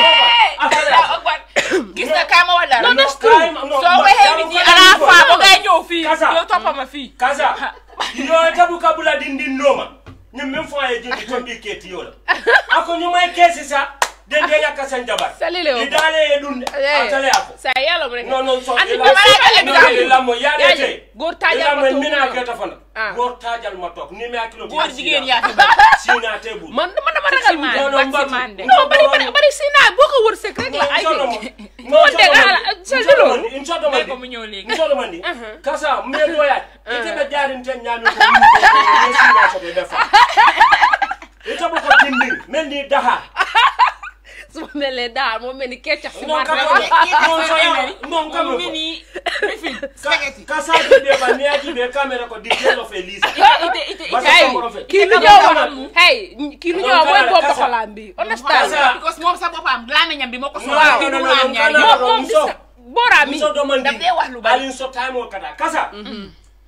gis nga kaay ma wala Non, that's true. soo waxee nit ñi ala faa ba ngay ñëw fii Kasa. yow toppama fii Kaza. Yo tabu kabula dindin noma. Ni même fois ye jindi tombi keti yola. Ako ni may kesi sa dende yakasa njabar. Sali le wo. Idale ye dunde. Atale ako. sa yàlla mu nekk Non non so. Andi ila- ba mara No, exemple. ila mo ya Yaa lete. ji, góor taajal Ila ma mo toog mina mu keta fana. Ah. Góor taajal ma tok ni me akilo. góor jigéen yaa fi bari Sina tebu. man man dama ragal man Non, non, ban si mbatu. man de non bari bari bari si naa boo ko wërsëg rek la ay No, Mo dégg ala sel di loolu. Inchodo may ko mandi. mu ñëw léegi Inchodo mandi. Kasa mbe doya. Ite be jarin ten nyami ko. Ni sina so be defa. Ite bu ko dindin men ni daha. su ma mel ne daal moo mel ni keccax si Non marché kama bi. non so non kama mi nii rifin spaghetti Kasa be ba ni aji be camera ko di telo fe Lisa. ite ite ite Basa Hey, ko ko fe. kii lu ñëw woon hey kii lu ñëw mooy Kasa. boobu xolaan bi understand Kasa. because moom sa boppam làmmiñam bi moo ko Non, soxla non, du non, mu am non, ñaari non, yoon. non. moom moom Muso. gis Bora mi Muso do mandi. daf dee wax lu bari. Alin so time o kata. Kasa.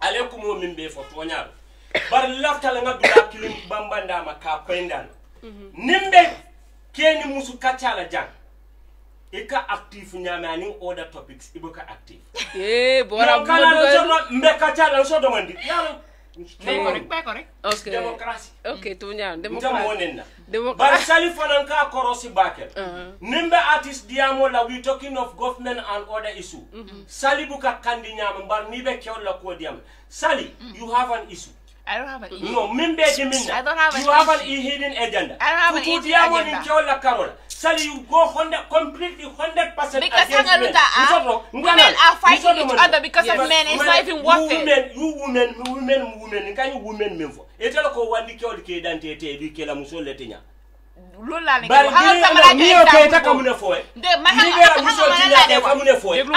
alaikum o min be fo toñal bar laftal nga dula kilim bambanda ma ka koyndan nimbe keni musu kaccala jang ika active nyamani other topics ibuka active eh bora no kana so mbe kaccala so domandi yalo correct ba correct okay democracy okay to nyaan democracy bar sali fanan ka korosi bakel nimbe artist diamo la we talking of government and other issue sali buka kandi nyama bar nibe kewla ko diam sali you have an issue. I don't have an issue. No, mimbe jiminna. I don't have an You have issue. an hidden agenda. I don't have an hidden agenda. Agenda. Carola. Sally, you go hundred completely hundred percent because against men. Uh, women are fighting each other because yes. of men. It's not even worth it. You women, you women, you women, can you women men for? Etelo ko wandi kyo dike dante te dike la muso letinya. Lula ni. But ni okay ta kamune fo e. De ma hanga muso tinya te kamune fo e.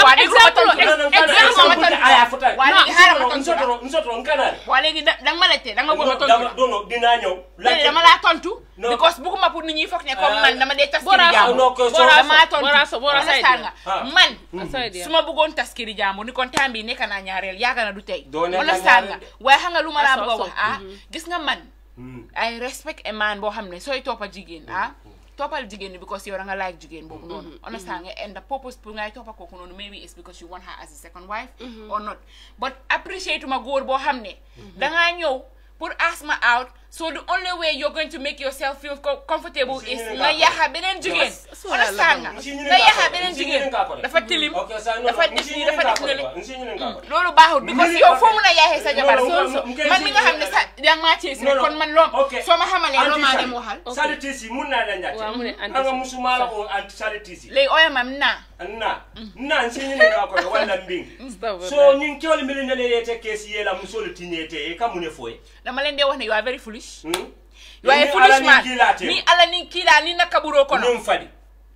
Example. Aya fota. Wali hara ma tontu. Nsotoro nsotoro nkana. Wali dang malete dang go ma tontu. Dono dina ñew. La dama la tontu. Because buguma pour nit ñi fokk ne comme man dama dé taskiri jamm. Bora ma tontu. Bora saydi. Man suma bëggon taskiri jamm ni kon tambi nek na ñaarel yaga na du tay. Wala sanga. Way hanga luma la bëgg wax ah gis nga man I respect a man bo xamne soy topa jigen ah topal jigen because you nga like jigen bobu non understand and the purpose pour ngay topa koku non maybe it's because you want her as a second wife or not but appreciate ma goor bo xamne da nga ñew pour ask ma out so the only way you're going to make yourself feel comfortable is nga yaha benen jigen understand nga yaha benen jigen dafa tilim dafa def ni dafa def ni lolu baaxul because yow fo mëna yahe sa jabar man mi nga xamne sa yang ma ci kon man lom so ma xamale lo ma dem waxal sanitisi mun na la ñati nga musuma la ko anti sanitisi lay oya mam na na na nsinyi ni ka ko wala mbing so ñin kiol mi ne le te kesi yela musolu tinyete e kamune foye dama len de wax ne you are very foolish Hmm? You are a foolish man. Ni ala ni kila ni nakaburo kono. Ni mfadi.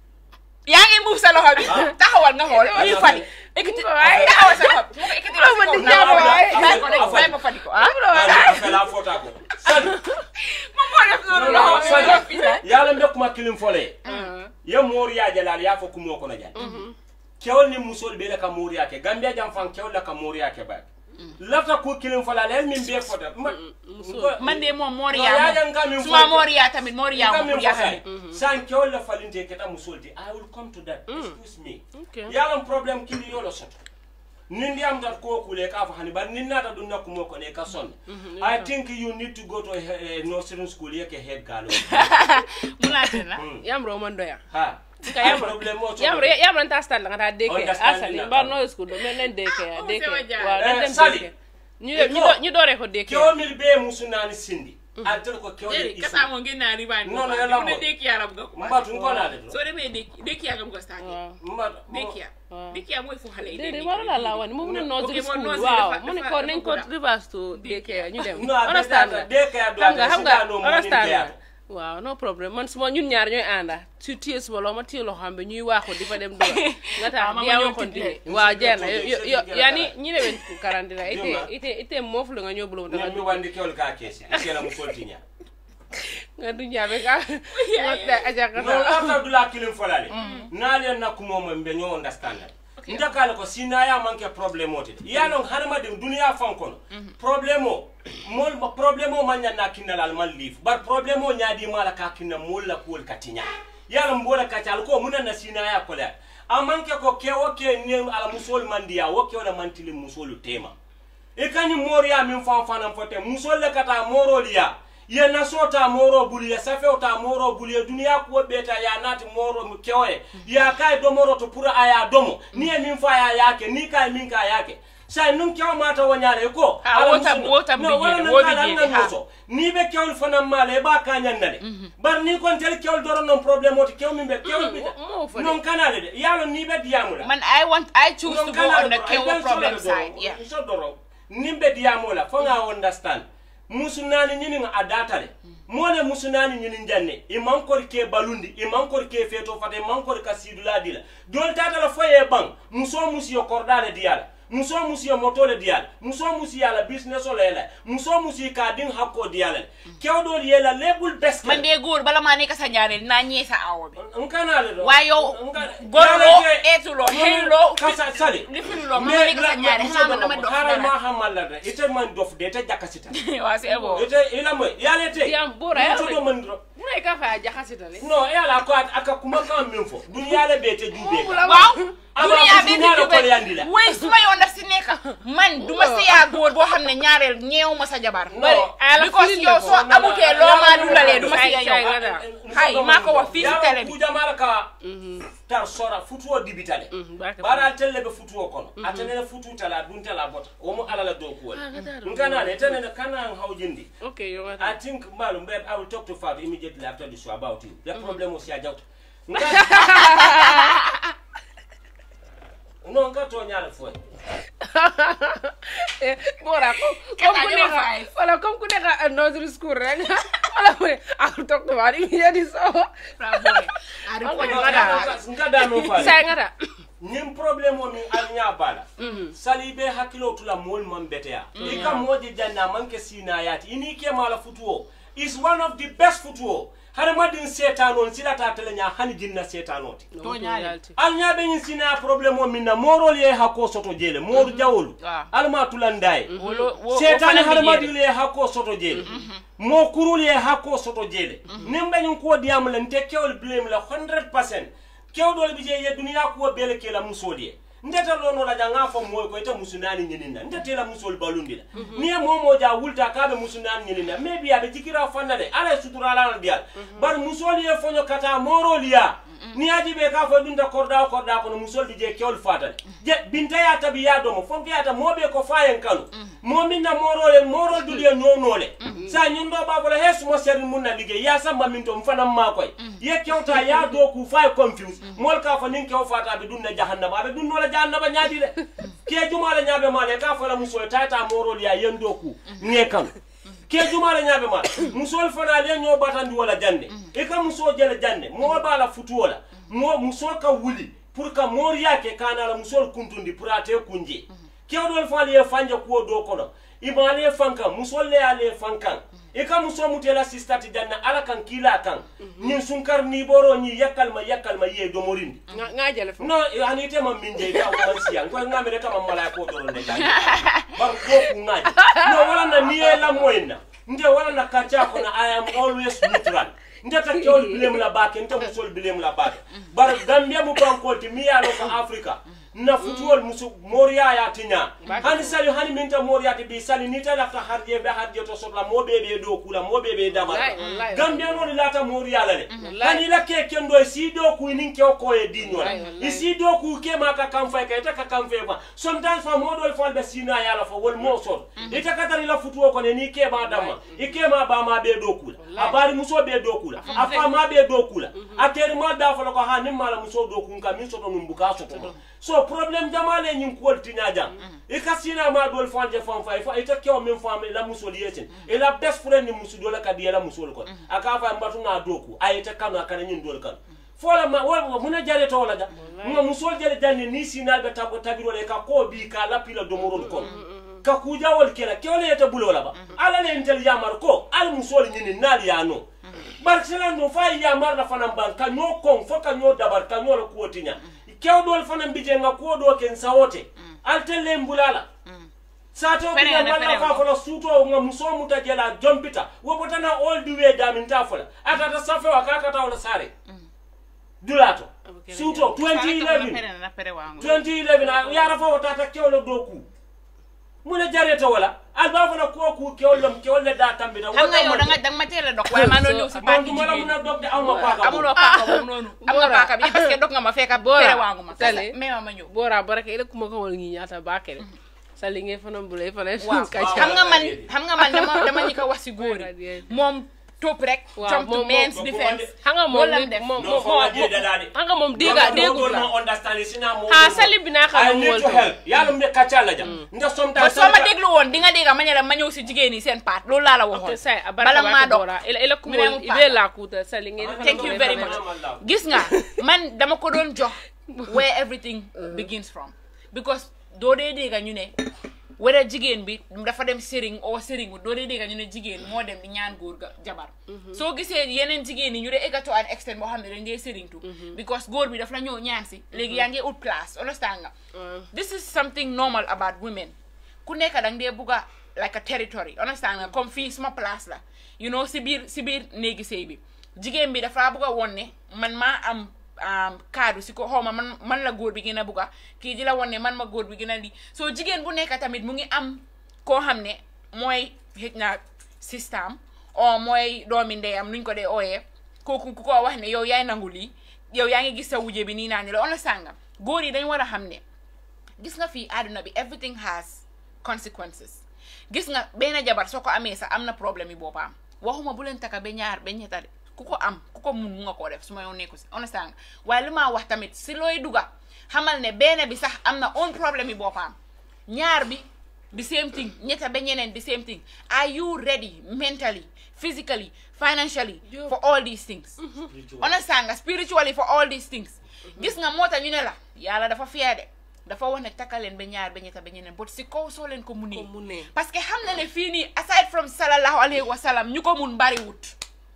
Yangi move sa loxo bi. Taxawal nga xol. Ni fadi. Ekiti taxawal sa loxo. Mu ko ekiti la ko. Na ko rek fay ma fadi ko. Ah. Fa la fota ko. Sadi. Mo mo def lolu loxo. Yalla mbek ma kilim fole. Ya mor ya jalal ya fo kumo kono jall. Kewol ni musol be la ka mor ya ke. Gambia jam fan kewol la ka mor ya ke ba. Lafta ko kilim fola le min be fota. Man de mo Moria suma Moria tamit Moria mo ya tamit san ko la falinte keta musolti I will come to that excuse me yalla problem kili yolo sot nindi am dat ko kule ka fa hani bar ninna ta dunna ko moko ne ka son I think you need to go to a nursery school yake head galo mulate na yam ro man doya ha ka problem mo yam yam ran ta stand nga ta deke asali bar no school do men deke deke wa dan dem deke ñu ñu doore ko deke ko mil be musunani sindi alter ko ko ni kata mo ngena riba ni non la mo deke yaram go mbatu ko la de so de me deke deke yaram go staki mbatu deke deke ya moy fu xale de de wala la wani mo mu no de school waaw mu ne ko nañ ko reverse to deke ñu dem understand deke ya do xam nga understand waaw no problem man suma ñun ñaar ñoy anda su tie suma lo ma tie lo xambe ñuy waxo di fa dem do nga tax ya waxon di waaw jeena yani ñi ne wen karandina ite ite ite mof lu nga ñobulo daga ñu wandi kewol ka kesi ci la mu soltinya nga du ñabe ka nga aja ka no after du la kilim folale na len nak mom mbe ñoo understand ndakale ko sinaya manke problème oti ya non harma dem dunia fankono problème o mol ma problème o manya na kinalal mal lif bar problème o nyaadi mala ka kinna mol la kol katinya ya la mbola katal ko munan na sinaya ko la amanke ko kewo ke ne ala musol mandiya wo ke wala mantili musolu tema e kani moria min fa fa nan fote musol le kata moroliya ye na sota moro buliya safewta moro buliya dunia ko beta ya nati moro kewe ya kai do moro to pura aya domo ni e min fa ya yake ni kai min ka yake sai nun kew mata wonyare ko wota wota bi wodi bi ha ni be kew fana male ba ka nyannale bar ni kon tel kew doro non problem oti kew min be kew bi non kanale de yalo ni be diamula man I want I choose to go on the kew problem side yeah so doro ni be diamula fo nga understand musunani nyini nga adatale mole musunani nyini njanne imam ko ke balundi imam ko ke feto fate imam ko ka sidula dila dol tata la foye bang muso musiyo kordale diala muso musi moto le dial muso musi ala business o le muso musi ka din hakko dial kewdo yela lebul best man de góor bala ma nekk sa ñaareel na ñee sa awo bi ngana le do waaye yow gorlo etulo hello kasa sali lifinulo ma nekk sa ñaareel xam dama dof haral ma xamal la de ite man dof de te jakasita wa c'est bon ite ila moy yale te yam bora ya to man do muna ka fa jakasita le no yala ko aka kuma kan min fo dunya le be te jube waaw dunya be te jube way suma yoon daf si nekk man duma seya góor boo xam ne ñaareel ñeew ma sa jabar because yow soo amutee loo ma dundalee duma seya yow hay maa ko wax fii si télé bi jamala ka tar sora futuo dibitale bara telle be futuo kono atene futu tala dun tala bota o mo alala do ko ngana le tene kana hawjindi okay yo I think malum be I will talk to Fat immediately after the show about it the problem was ya jawt no nga to nyaala fo eh bora ko comme ku nekk wala comme ku nekk nursery school rek wala mo I will talk to Fat immediately so bravo ari ko ngada ngada no fa sa ngada nim problème o min alnya bala salibe hakilo tula mol man betea ika moje janna manke sina yati ini ke mala futuo is one of the best futuo hada madin setanon silata telenya hani jinna setanoti to nyaale alnya be nyin sina problème o min na morol ye hako soto jele moru jawolu alma tulandai setane hada madin ye hako soto jele mo kurul ye hako soto jele nimbe nyin ko diam len te kewol blame la one hundred percent kewdol bi je ye dunya ko bele ke la musodi ndeta lono la janga fo moy ko ite musunani nyininna ndeta la musol balundila ni momo ja wulta kabe musunani nyininna maybe abe jikira fandale ala sutura la dial bar musol ye fonyo kata morolia ni aji be ka fo dunda korda korda ko musol bi je kewol fatal je binta ya tabi ya do mo fonki ata mobe ko fayen kanu mominna morole morol dudie nyonole sa nyundo babola hesu mo ser munna lige ya samba minto mfana ma koy ye kewta ya do ku fay confuse mol ka fa nin kew fata be dunna jahannama be dunno la jahannama nyaadi de ke jumala nyaabe male ka fa la muso tata morol ya yendo ku ngekam ke jumala nyaabe ma musol fana le nyo batandi wala jande e ka muso jele jande mo bala futuola mo muso ka wuli pour ka mor yake kana la musol kuntundi pour ate kunje kewdol fali e fanje ko do kono imale fankan musol le ale fankan e ka muso mutela sistati janna ala kan kila kan ni sunkar ni boro ni yakal ma yakal ma ye do morindi nga jele fo no ani te ma minje ka ko siya ko ngamere kama mala ko do ronde kan bar ko ku ngaji no wala na ni la moyna nde wala na kacha ko na I am always neutral ndeta kewol blame la bake nte musol blame la bake bar Gambia mu bankoti mi yalo ko Africa na futuol musu moria ya tinya hani sali hani minta moria ti bi sali nita la ta harje be harje to sotla mo bebe do kula mo bebe dama Gambia no lata moria la le hani la ke kendo si do ku nin ke ko e dinyo isi do ku ke ma ka kam fay ka ta ka kam fay ma sometimes fa modol fal be sina ya la fa wol mo sot ita ka tari la futuo ko ne ni ke ma dama ike ma ba ma be do kula abari muso be do kula afa ma be do kula ateri ma da fa ko ha ni mala muso do ku ka min soto numbuka soto so problem jamale nyin ko tinya jam e kasina ma dol fanje fam fay fa ita kew min fam la muso yetin e la best friend ni muso do la ka di la muso ko aka fa mbatu na doku ayita kanu akana nyin dol kan fola ma wala muna jare to wala ja nga muso jare janne ni sinal be tabo tabiro le ka ko bi ka la pila do morol kon ka kuja wol kela kewle yeta bulo la ba ala le intel yamar ko al muso nyin nal ya no barkela no fa yamar la fanam ban ka no kon fo ka no dabar ka no ko tinya kewdol fana bije nga ko do ken sawote altelle mbulala sato bi wala fa fa suto nga muso muta jela jompita wo botana all the way damin ta fola ata ta safe wa kaka ta wala sare dulato suto twenty eleven twenty eleven ya rafa wata ta kewlo doku muna jareta wala alba fana ko ku kewlom kewle da tambita wala mo danga dang matela dok way ma no ñu ci ba mala muna dok de awma paka amulo paka mom nonu amna paka bi parce que dok nga ma feka tere wangu ma tale me ma ñu bora baraka ile kuma ko wol ngi ñata bakere sali ngey fana mbulay fana xam nga man xam nga man dama dama ñi ko wax ci goor mom top rek jump to men's defense hanga mom mom mom hanga mom diga degul la understand sina mo ha sali bina xam mo yalla me katcha la jam nda somta so ma deglu won di nga dega ma ñala ma ñew ci jigéen yi sen part loolu la la waxon bala ma do ila ila ko ibe la kuta sali ngey thank you very much gis nga man dama ko don jox where everything begins from because doo dee dégga ñu ne wala jigéen bi dafa dem sëriñ oo sëriñu doo dee dégga ñu ne jigéen moo dem di ñaan góor ga jabar soo gisee yeneen jigéen yi ñu dee eggato an extent boo xam ne dañ dee sëriñtu because góor bi daf la ñëw ñaan si léegi yaa ngi ut place understand nga this is something normal about women ku nekk dang dee bugga like a territory understand nga comme fii suma place la you know si biir si biir néegi sëy bi jigéen bi dafa bugga woon ne man maa am kaddu si ko xawma man man la góor bi gën a bugga kii di la woon ne man ma góor bi gën a li soo jigéen bu nekk tamit mu ngi am koo xam ne mooy xëj na système o mooy doomi ndeyam nuñ ko dee ooyee kooku ku ko wax ne yow yaay nangu lii yow yaa ngi gis sa wujje bi nii naa ni la on la sànga góor yi dañ war a xam ne gis nga fii àdduna bi everything has consequences gis nga benn jabar soo ko amee sax am na problème yi boppam waxuma bu leen taka ba ñaar ba ñetta de ku ko am ku ko mun nga koo def su ma yow nekku si understand waaye li ma wax tamit si looy duga xamal ne benn bi sax am na own problème yi boppam ñaar bi the same thing ñetta ba ñeneen the same thing are you ready mentally physically financially for all these things understand spiritually for all these things gis nga moo tax ñu ne la yàlla dafa fier de dafa wax ne takkaleen ba ñaar ba ñetta ba ñeneen but si kaw soo leen ko munee parce que xam na ne fii nii aside from sallallahu alayhi wa sallam ñu ko mun bariwut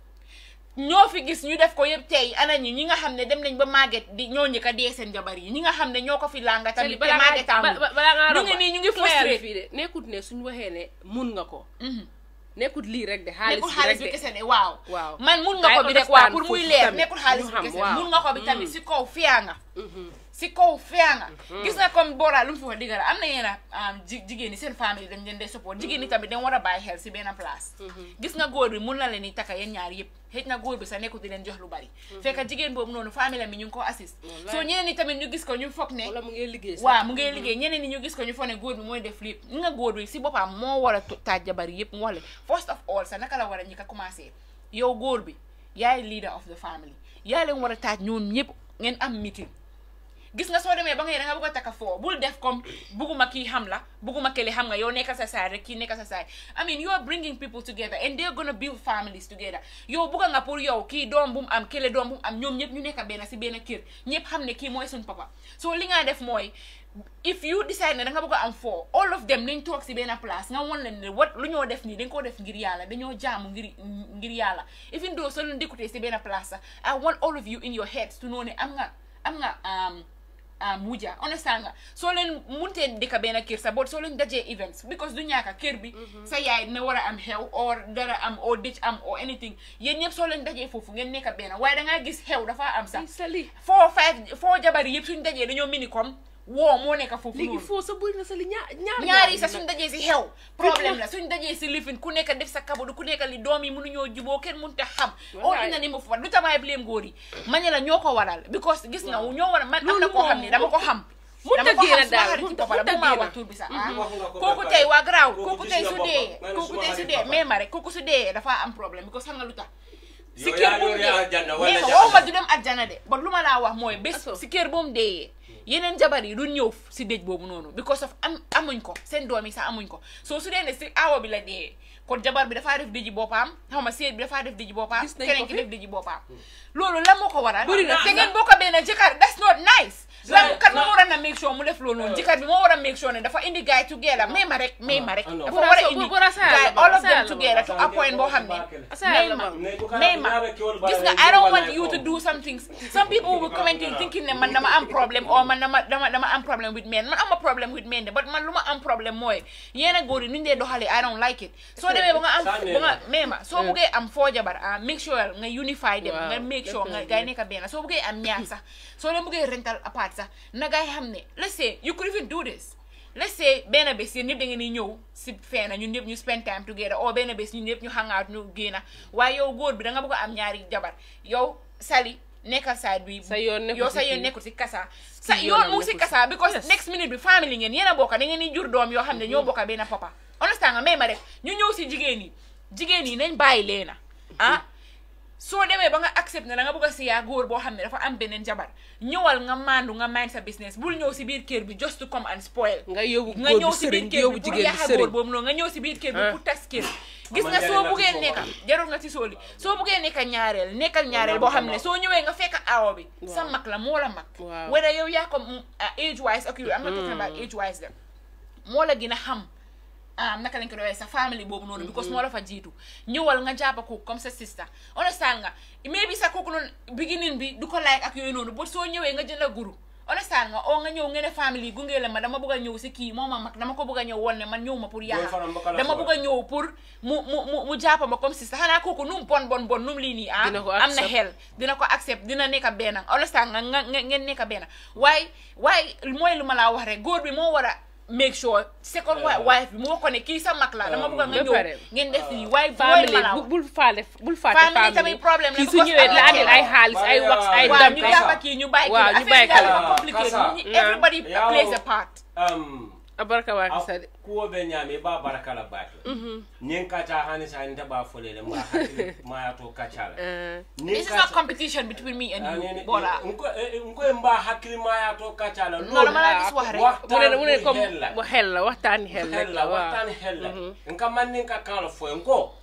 ñoo fi gis ñu def ko yëpp tey ana ñi ñi nga xam ne dem nañ ba màgget di ñoo njëkk a dee seen jabar yi ñi nga xam ne ñoo ko fi langa tamit te màggetaamul ñu ngi nii ñu ngi frustré fii de nekkut ne suñu waxee ne mun nga ko nekkut lii rek de nekkul xaalis bi kese ne waaw waaw man mun nga ko bi rek waaw pour muy leer nekkul xaalis bi kese mun nga ko bi tamit si kaw fiyaa nga si kaw fiyaa nga gis nga comme Bora lu mu fi wax digga am na yéen a jigéen ñi seen famille dañ leen dee support jigéen ñi tamit dañ war a bàyyi xel si benn place gis nga góor bi mun na leen ni taka yéen ñaar yëpp xëy na góor bi sax nekkul di leen jox lu bari fekk jigéen boobu noonu famille mi ñu ngi ko assist soo ñeneen ñi tamit ñu gis ko ñu foog ne wala mu ngi liggéey waaw mu ngi liggéey ñeneen ñi ñu gis ko ñu foog ne góor bi mooy def lépp ñi nga góor bi si boppam moo war a taaj jabar yëpp mu wax leen first of all sax naka la war a ñi ka commencé yow góor bi yaay leader of the family yaa leen war a taaj ñoom ñëpp ngeen am meeting gis nga soo demee ba ngay da nga bëgg a takka foo bul def comme bugguma kii xam la bugguma kële xam nga yow nekka sa side rek kii nekka sa side I mean you are bringing people together and they're gonna build families together yow bugga nga pour yow kii doom bu mu am kële doom bu mu am ñoom ñëpp ñu nekka benn si benn kër ñëpp xam ne kii mooy suñ papa so li nga def mooy if you decide ne da nga bëgg a am foo all of them nañ toog si benn place nga won leen ne wat lu ñoo def nii dañ koo def ngir yàlla dañoo jaamu ngir ngir yàlla even though soo leen dikkutee si benn place sax I want all of you in your heads to know ne am nga am nga muja understand nga soo leen muntee dëkk benn kër sa boot soo leen dajee events because du ñaaka kër bi sa yaay dina war a am xew or dara am or dëj am or anything yéen ñëpp soo leen dajee foofu ngeen nekk benn waaye dangaa gis xew dafa am sax four five four jabar yëpp suñ dajee dañoo mini comme woo moo nekk foofu léegi foo sa bëri na sa li ñaar ñaar yi sax suñ dajee si xew problème la suñ dajee si lifin ku nekk def sa kabudu ku nekk li doom yi mënuñoo juboo kenn mënut a xam oo ina ni ma fa du tamaay blame góor yi ma ne la ñoo ko waral because gis nga ñoo war a man am na koo xam ne dama ko xam dama ko xam suma xarit ci boppam bu maa wax tur bi sax kooku tey waa garaaw kooku tey su dee kooku tey su dee mais ma rek kooku su dee dafa am problème because xam nga lu tax si kër bu mu dee mais waxuma du dem àjjana de ba lu ma laa wax mooy bés si kër bu mu dee yeneen jabar yi du ñëw si dëj boobu noonu because of am amuñ ko seen doom yi sax amuñ ko soo su dee ne si awo bi la dee kon jabar bi dafaa def dëji boppam xaw ma seet bi dafaa def dëji boppam keneen ki def dëji boppam loolu la moo ko waral te ngeen bokk benn jëkkër that's not nice lan kat moo war a na make sure mu def loolu noonu jëkkër bi moo war a make sure ne dafa indi guy together may ma rek may ma rek dafa war a indi guy all of them together to a point boo xam ne may ma may ma gis nga I don't want you to do something some people will comment thinking ne man dama am problème or man dama dama dama am problème with men man am a problème with men de but man lu ma am problème mooy yéen a góor yi nuñ dee doxalee I don't like it soo demee ba nga am ba nga may ma soo buggee am foo jabar ah make sure nga unify dem nga make sure nga gay nekk benn soo buggee am ñaar sax soo leen buggee rental apart sax na gay xam ne let's say you could even do this let's say benn bés yéen ñëpp da ngeen di ñëw si feena ñun ñëpp ñu spend time together or benn bés ñun ñëpp ñu hang out ñu génn waaye yow góor bi da nga bëgg a am ñaari jabar yow Sally nekkal side bi yow sa yoon nekkul si kasa sa yoon mu ngi si kasa because next minute bi family ngeen yéen a bokka da ngeen di jur doom yoo xam ne ñoo bokka benn papa understand nga may ma rek ñu ñëw si jigéen yi jigéen yi nañ bàyyi leena ah so demee ba nga accept ne da nga bëgg a siyaa góor boo xam ne dafa am beneen jabar ñëwal nga mandu nga mind sa business bul ñëw si biir kër bi just to come and spoil nga yóbbu nga ñëw si biir kër bi pour yaaxa góor boobu noonu nga ñëw si biir kër bi pour tas kër gis nga soo buggee nekka jarul nga ci sooli soo buggee nekka ñaareel nekkal ñaareel boo xam ne soo ñëwee nga fekk aawo bi sa mag la moo la mag wala yow yaa ko age wise ak am na talking about age wise la moo la gën a xam ah naka lañ ko doyee sa family boobu noonu because moo la fa jiitu ñëwal nga jàppa ko comme sa sister understand nga maybe sa kooku noonu beginning bi du ko like ak yooyu noonu ba soo ñëwee nga jënd guru understand nga oo nga ñëw nga ne family gunge la ma dama bëgg a ñëw si kii moo ma mag dama ko bëgg a ñëw woon ne man ñëw ma pour yaaxa dama bëgg a ñëw pour mu mu mu jàppa ma comme sister xanaa kooku num bon bon bon num lii nii ah am na xel dina ko accept dina nekk benn understand nga nga ngeen nekk benn waaye waaye mooy lu ma laa wax rek góor bi moo war a make sure second wife bi mu ko ne kii sa mag la dama bëgg nga ñëw ngeen def lii waaye family bul faale bul faate family tamit problème la kii su ñëwee la andil ay xaalis ay wax ay dem ñu jàpp kii ñu bàyyi kii affaire yi dafa compliqué everybody plays a part abaraka wa kisade kuwo be nyame ba baraka la baki nyen kacha hani sa nda ba folele ma hakili ma ya to kachala this is not competition between me and you bola nko nko mba hakili ma ya to kachala no no mala gis wax rek mu ne mu ne comme wa xel la waxtaan xel rek la waxtaan xel la nka man ni nka kala fo nko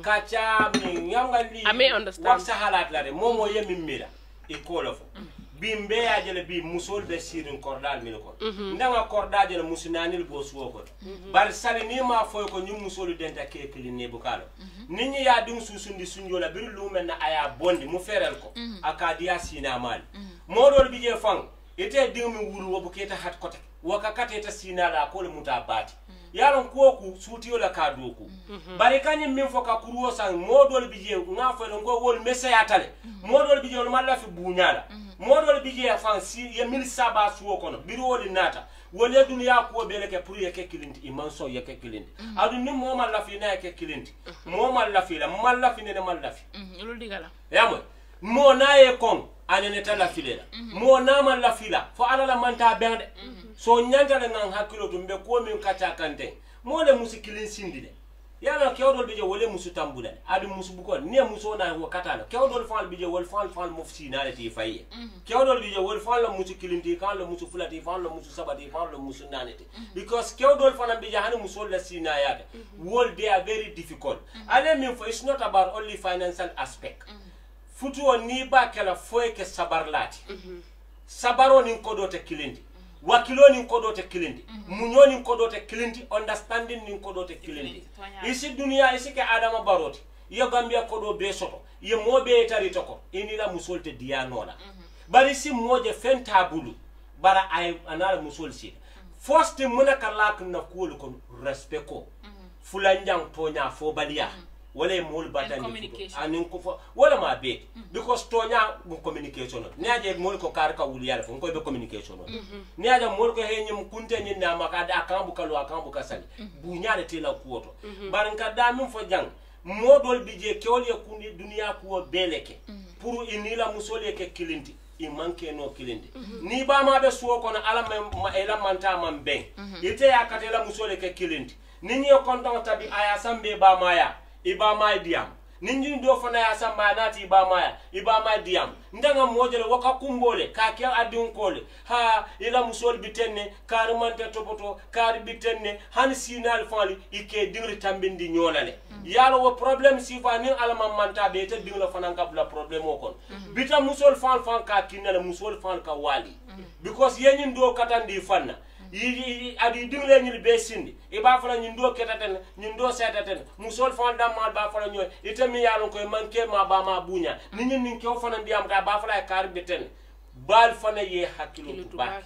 kacha mi nyanga li ame understand wax sa halat la de momo yemi mira e ko la fo bimbe ya jele bi musol be sirin kordal mi ko ndanga kordal jele musinanil bo suwo ko bar sali ni ma foy ko nyum musolu denta ke kline bu kala ninni ya dum susundi sunjola bir lumen na aya bondi mu ferel ko akadiya sina mal modol bi je fang ite dimi wuru wo buketa hat kote waka kateta sina la ko le muta bati yalon koku sutiyo la kadoku bari kany min foka kuruwo san modol bi je nga fo ngo wol mesaya tale modol bi je ma la fi bunyala modol bije ya fansi ya mil saba suwo kono biri woli nata wole dunya ko beleke pour yeke kilinti imanso yeke kilinti adu ni moma la fi na yeke kilinti moma la fi la mal la fi ne mal la fi lolu digala yamo mo na ye kon anene ta la fi la mo na mal la fi la fo ala la manta bende so nyanta la ngan hakilo tumbe ko min kata kante mo le musikilin sindide yalla kewdol bije wole musu tambulane adu musu buko ne muso na wo katala kewdol fal bije wol fal fal mofsi na ti faye kewdol bije wol fal musu kilinti kan lo musu fulati fal lo musu sabati fal lo musu nanete because kewdol fal bije hani muso la sina yake wol they are very difficult ale min for it's not about only financial aspect futu ni ba kala foy ke sabarlati sabaro ni kodote kilinti wakilo ni kodote kilindi munyo ni kodote kilindi understanding ni kodote kilindi isi dunia isi ke adama baroti yo gambia kodo be soto ye mobe tarito ko inila musolte dianola bari si moje fentabulu bara ay anala musolsi first muna kalak na kulu ko respect ko fulanjang tonya fo balia wala mol batani anin ko fo wala ma be because tonya communication niaje mol ko kar ka wuli yalla fo ko be communication niaje mol ko henyum kunte nyin na makada akambu kalu akambu kasali bu nyaade tela kuoto baranka da min fo jang modol bije kewle kundi dunia ko beleke pour inila musole ke kilinti i manke no kilindi ni ba ma be suwo kono ala ma ela manta man ben ite yakatela musole ke kilinti ninyi konton tabi aya sambe ba maya iba mai diam ninjin do fana ya samba nati iba maya iba mai diam ndanga mojele waka kumbole ka ke adun kole ha ila musol bitenne kar mante topoto kar bitenne han sinal fali ike dingri tambindi nyolale yalo wo problem si fani ala mamanta be te dingla fana kabla problem o kon bita musol fal fan ka kinala musol fal ka wali because yenin do katandi fanna yi adi dingle ñil be sindi e ba fala ñin do ketaten ñin do setaten musol fon dam mal ba fala ñoy itami yalon koy manke ma ba ma buña ni ñin ni ko fana ndiyam da ba fala kar beten bal fana ye hakilo tu bak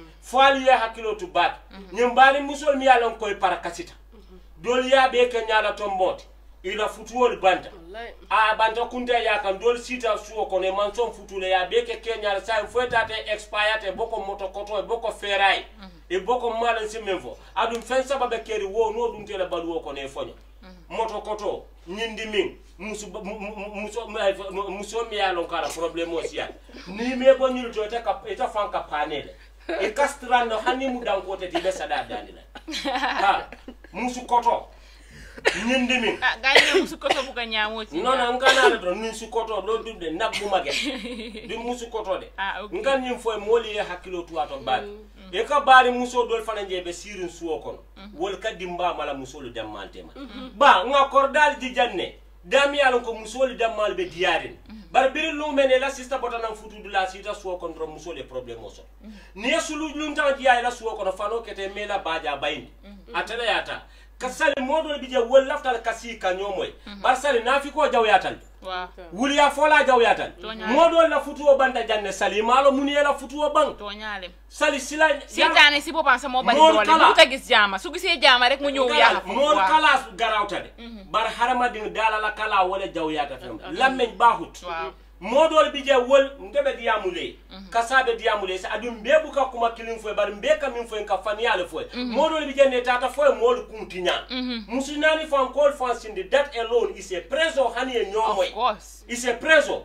fal ye hakilo tu bak ñim bali musol mi yalon koy parakasita dol ya be ke ñala tomboti ila futuwol banta a banta kunta ya kan dol sita suwo ko ne man son futule ya be ke kenyal sa foetate expire boko moto koto boko ferai e boko malan simenfo adum fen sababe keri wo no dum tele baluwo ko ne fonyo moto koto nyindi min musu muso muso mi yalon kala problème aussi ya ni me bo nyul to ta ka eta fanka panele e kastrando hani mu dan ko te be sada danila ha musu koto Nindimi. Ah, gani musukoto buka nyamo ci. Non non ngana la do nin sukoto do dubde nabbu mage. Di musukoto de. Ah, okay. Ngan nim foy moli e hakkilo tuwato baari. E ka baari muso dol fana jebe sirin suwo kono. Wol kaddi mba mala musolu dammalte ma. Ba nga kordal di janne. Dami yalon ko musoli dammal be diarin. Bar biri lumene la sista botana futu la sita suwo kono musole problème oso. Ni sulu lum tan diay la suwo kono fano kete mela baja bayndi. Atala yata. Kasali modol bije wol laftal kasi kanyomoy. Bar sali nafi ko jaw yatal. Wa. Wuli ya fola jaw yatal. Modol la futu o banda janne sali malo muni la futu o bang. To nyale. Sali sila Seytaane si bopam sa mo bari doole bu ta gis jaama su gisee jaama rek mu ñew yaa mo kala garawta de bar harama ding dala la kala wala jaw yaata fam lammeñ bahut modol bi je wol ngebe diamule kasabe diamule sa adum bebu ka kuma kilin fo bar mbeka min fo ka faniale fo modol bi je ne tata fo mol kuntinya musinani fam call fansinde that alone is a preso hani e nyomoy of course is a preso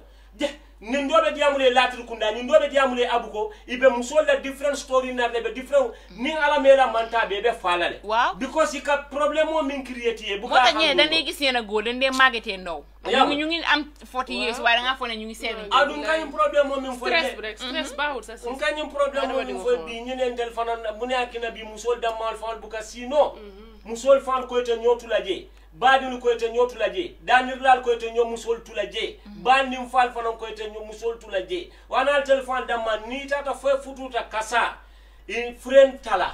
ni ndobe diamule latri kunda ni ndobe diamule abuko ibe musola different story na be different ni ala mela manta be be falale wow. Because ika problem o min create e buka mota nye dan legi sena golden de magete no ñu ñu ngi am forty years waaye nga fone ñu ngi seven adu ngani problem o min fo stress break stress ba sa si ngani problem o min fo bi ñu nen del fanan mu ne akina bi musol damal fal buka sino musol fal ko te nyotula je badinu ko te nyotula je danirlal ko te nyom musol tula je bandim fal fanan ko te nyom musol tula je wanal telefon damma ni tata fo fututa kasa in friend tala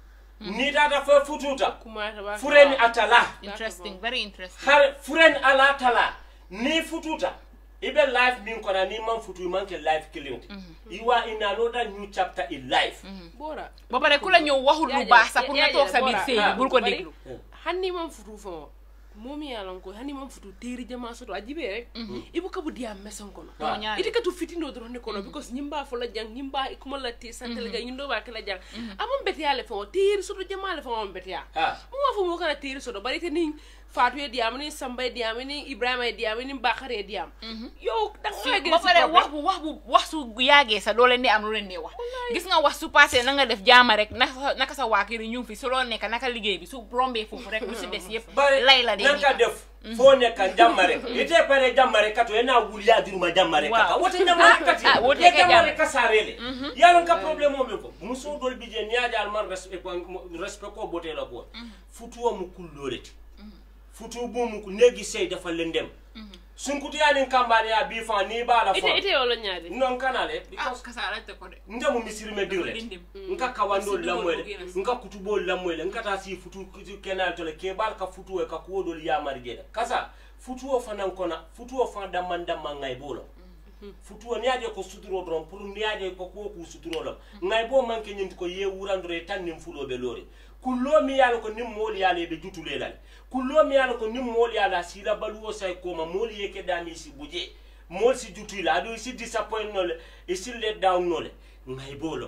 ni tata fo fututa friend atala interesting very interesting har friend ala tala ni fututa ibe life min kona ni man futu man ke life killing you are in another new chapter in life bora ba pare kula ñew waxul lu baax sa pour nga tok sa biir sey bul ko deglu hanni man futu fo momi yalon ko hani mom futu teri jama soto ajibe rek ibu kabu dia meson kono iti katu fitindo do ne kono because nyimba fo la jang nyimba ikuma la ti santel ga nyindo ba kala jang amon beti ale fo teri soto jama le fo mom beti ya mo fo mo kana teri soto bari te ni fatu e diam ni samba e diam ni ibrahima e diam ni bakare e diam yo da nga gëna ba pare wax bu wax bu wax su yaage sa do leen di am lu leen di wax gis nga wax su passé na nga def jama rek naka sa wakiri ñu fi so lo nek naka liggéey bi su rombé fofu rek lu ci dess yépp lay la naka def fo nek jamare ite pare jamare kato ena wuliya diruma jamare kaka wote jamare kati wote jamare kasarele yalon ka problème o ko muso dol bije niaja alman respect respect ko bote la ko futuo mu kulloreti futu bumu ku negi sey dafa lendem sunkuti yani kambani ya bifa ni bala fo ite ite wala nyaade non kanale because kasara te ko de ndamu misiri me dirle nka kawando lamwele nka kutubo lamwele nka ta si futu kenal to le ke bal ka futu e ka ko dol ya margeda kasa futu o fanan kona futu o fan damman damman ngay bolo futu ni ade ko suturo don pour ni ade ko ko ku suturo lo ngay bo manke nyinti ko ye wurandore tan nim fulo be lori kullo mi yalo ko nim moli yale be jutule lal kullo mi yalo ko nim moli yala sila baluwo say ko ma moli yeke dami si buje mol si jutula adu si disappoint nole e si let down nole ngay bolo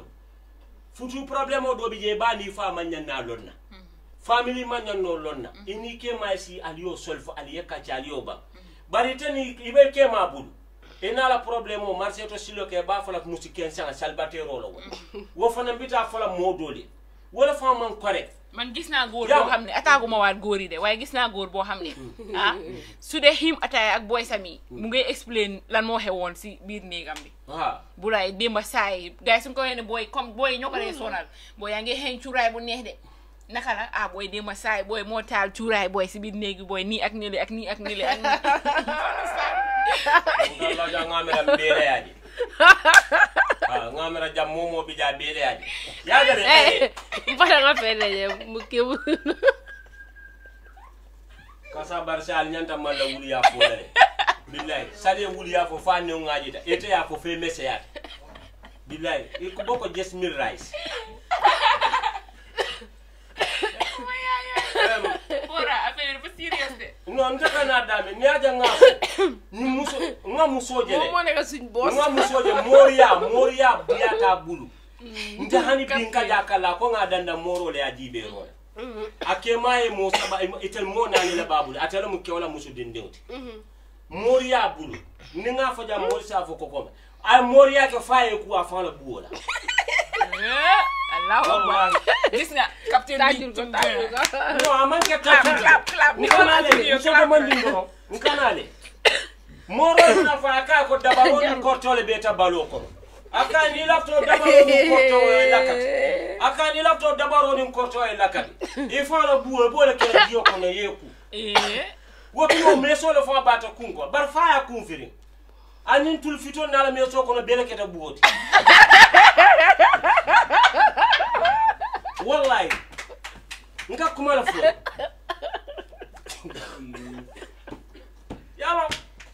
futu problème o do bi je bani fa manyan na lonna family manyan no lonna ini ke ma si aliyo solfo aliye ka aliyo ba bari tani ibe ke ma bulu ena la problème o marché to silo ke ba fala musique sen salbatero lo wo fana bita fala modoli wala fa man correct man gis naa góor boo xam ne ataagu ma waat góor yi de waaye gis naa góor boo xam ne ah su dee him ataaya ak boy sami mu ngay explain lan moo xewoon si biir néegam bi bu laay démba saay gars yi suñu ko waxee ne booy comme booy ñoo ko dee sonal booy yaa ngi xeeñ cuuraay bu neex de naka la ah booy démba saay booy moo taal cuuraay booy si biir néegi booy nii ak nii ak nii ak nii ak nii la ja ngamera mbere yaji ah ngamera jam momo bi ja bele yaji ya gare eh mpaka nga fele je mukibu kasa barsal nyanta malla wuli ya fo le billahi sale wuli ya fo fa ne ngaji ta ete ya fo fe messe ya billahi e ko boko jasmine rice ora affaire bu serious de non ndaka na dame ni aja nga ni muso nga muso jele mo ne ga suñ boss nga muso je moria moria biata bulu nda hani binka jakala ko nga danda moro le ajibe ro akema e mo saba itel mo nani la babul atela mu kewla muso dindewti moria bulu ni nga faja mo sa fo ko ko ay moria ke faye ku afala buola eh Allah gis nga captain bi no amanke clap clap ni kanale so ko mandi ngo ni kanale moro na fa ka ko dabaro ni kortole beta baloko aka ni lapto dabaro ni korto e lakati aka ni lapto dabaro ni korto e lakati e fa la buwe bole kala dio ko na yeku eh wobi no meso le fa bata kunko bar fa ya kunfiri anin tul fito na la meso ko no bele keta buwoti wallahi nga kuma la fu yalo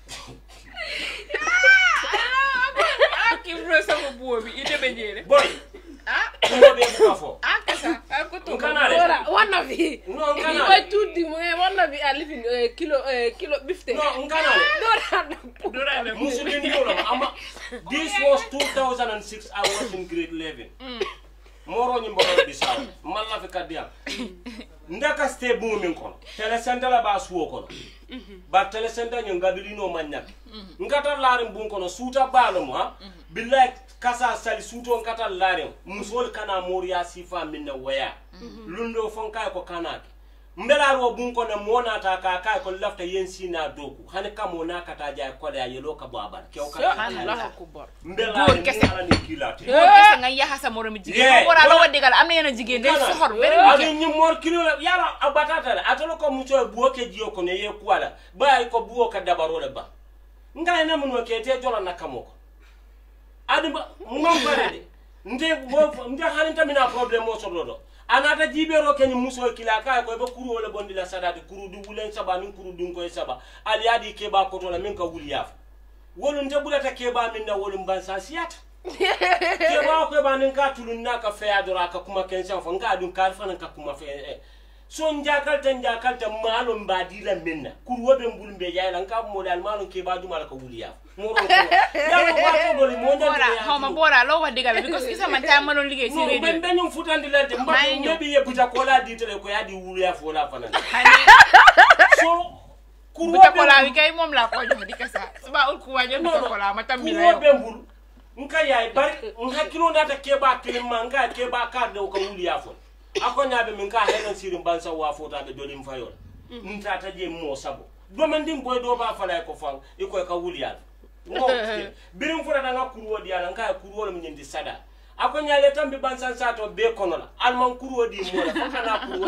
Kimro sama buo bi ite be jere boy ah ko be ko fo ah kasa ko to ora wana vi no ngana ko tuddi mo wana vi alifin kilo kilo bifte no ngana dora dora musulin dora ama this was two thousand six I was in grade eleven moro nyimbo bi saw malla fi kadiam ndaka ste bu min kono tele sendala ba suwo kono ba tele senda nyo ngabili no manyak ngata larim bu kono suta balo mo ha billahi kasa sali suto ngata larim musol kana moriya sifa minna waya lundo fonka ko kanaki mbelaro bu kono mona ta ka ka ko lafta yensi na doku hani kamo na kata ja ko da yelo ka babar kew ka Allah akbar mbelaro kese ni kilate ko kese nga yaha sa moro mi jigeen ko la wadigal amna yena jigeen day soxor beri ani ni mor kilo yala abatata la atolo ko mucho buoke jiyo ko ne ye kwala ba ko buo ka dabaro le ba ngai na munwa kete jola nakamoko adi ba ngom parede nde bo nde halinta mina problem mo sododo anata jibero ken muso kila ka ko be kuru wala bondi la sadati kuru du wulen saba min kuru dun ko saba ali adi ke ba ko to la min ka wuliya wolun te bulata ke ba min na wolun ban sa siyata ke ba ko ba nin ka tulun na ka fe adora ka kuma ken san fo nga dun ka fa ka kuma fe so njakal tan njakal tan malo mbadi la minna kuru wobe mbul be yaay la ka mo dal malo ke ba dum ala ka wuliya mo ron ko ya ko ba to doli mo ndal ya ha ma bora lo wadigal because kisa man ta malon liggey ci redio ben ben futandi lante mbado ngebi yebuta ko la ditele ko ya di wuliya fo la fanan so kuru wobe ko la wi kay mom la ko jox di kasa suba ul ku wajo ko la ma tammi la yo kuru wobe mbul nka yaay bari nka kilo ndata ke ba kilima nka ke ba ka de ko wuliya fo ako nyaabe min ka henan sirim bansa wa fota be dolim fayol nta ta je mo sabo do man dim boy do ba fala ko fang iko ka wuliyal ngo birim fura nga kurwo diala nga kurwo le nyindi sada ako nyaale tambi bansan sato be kono la alman kurwo di mo la fa na kurwo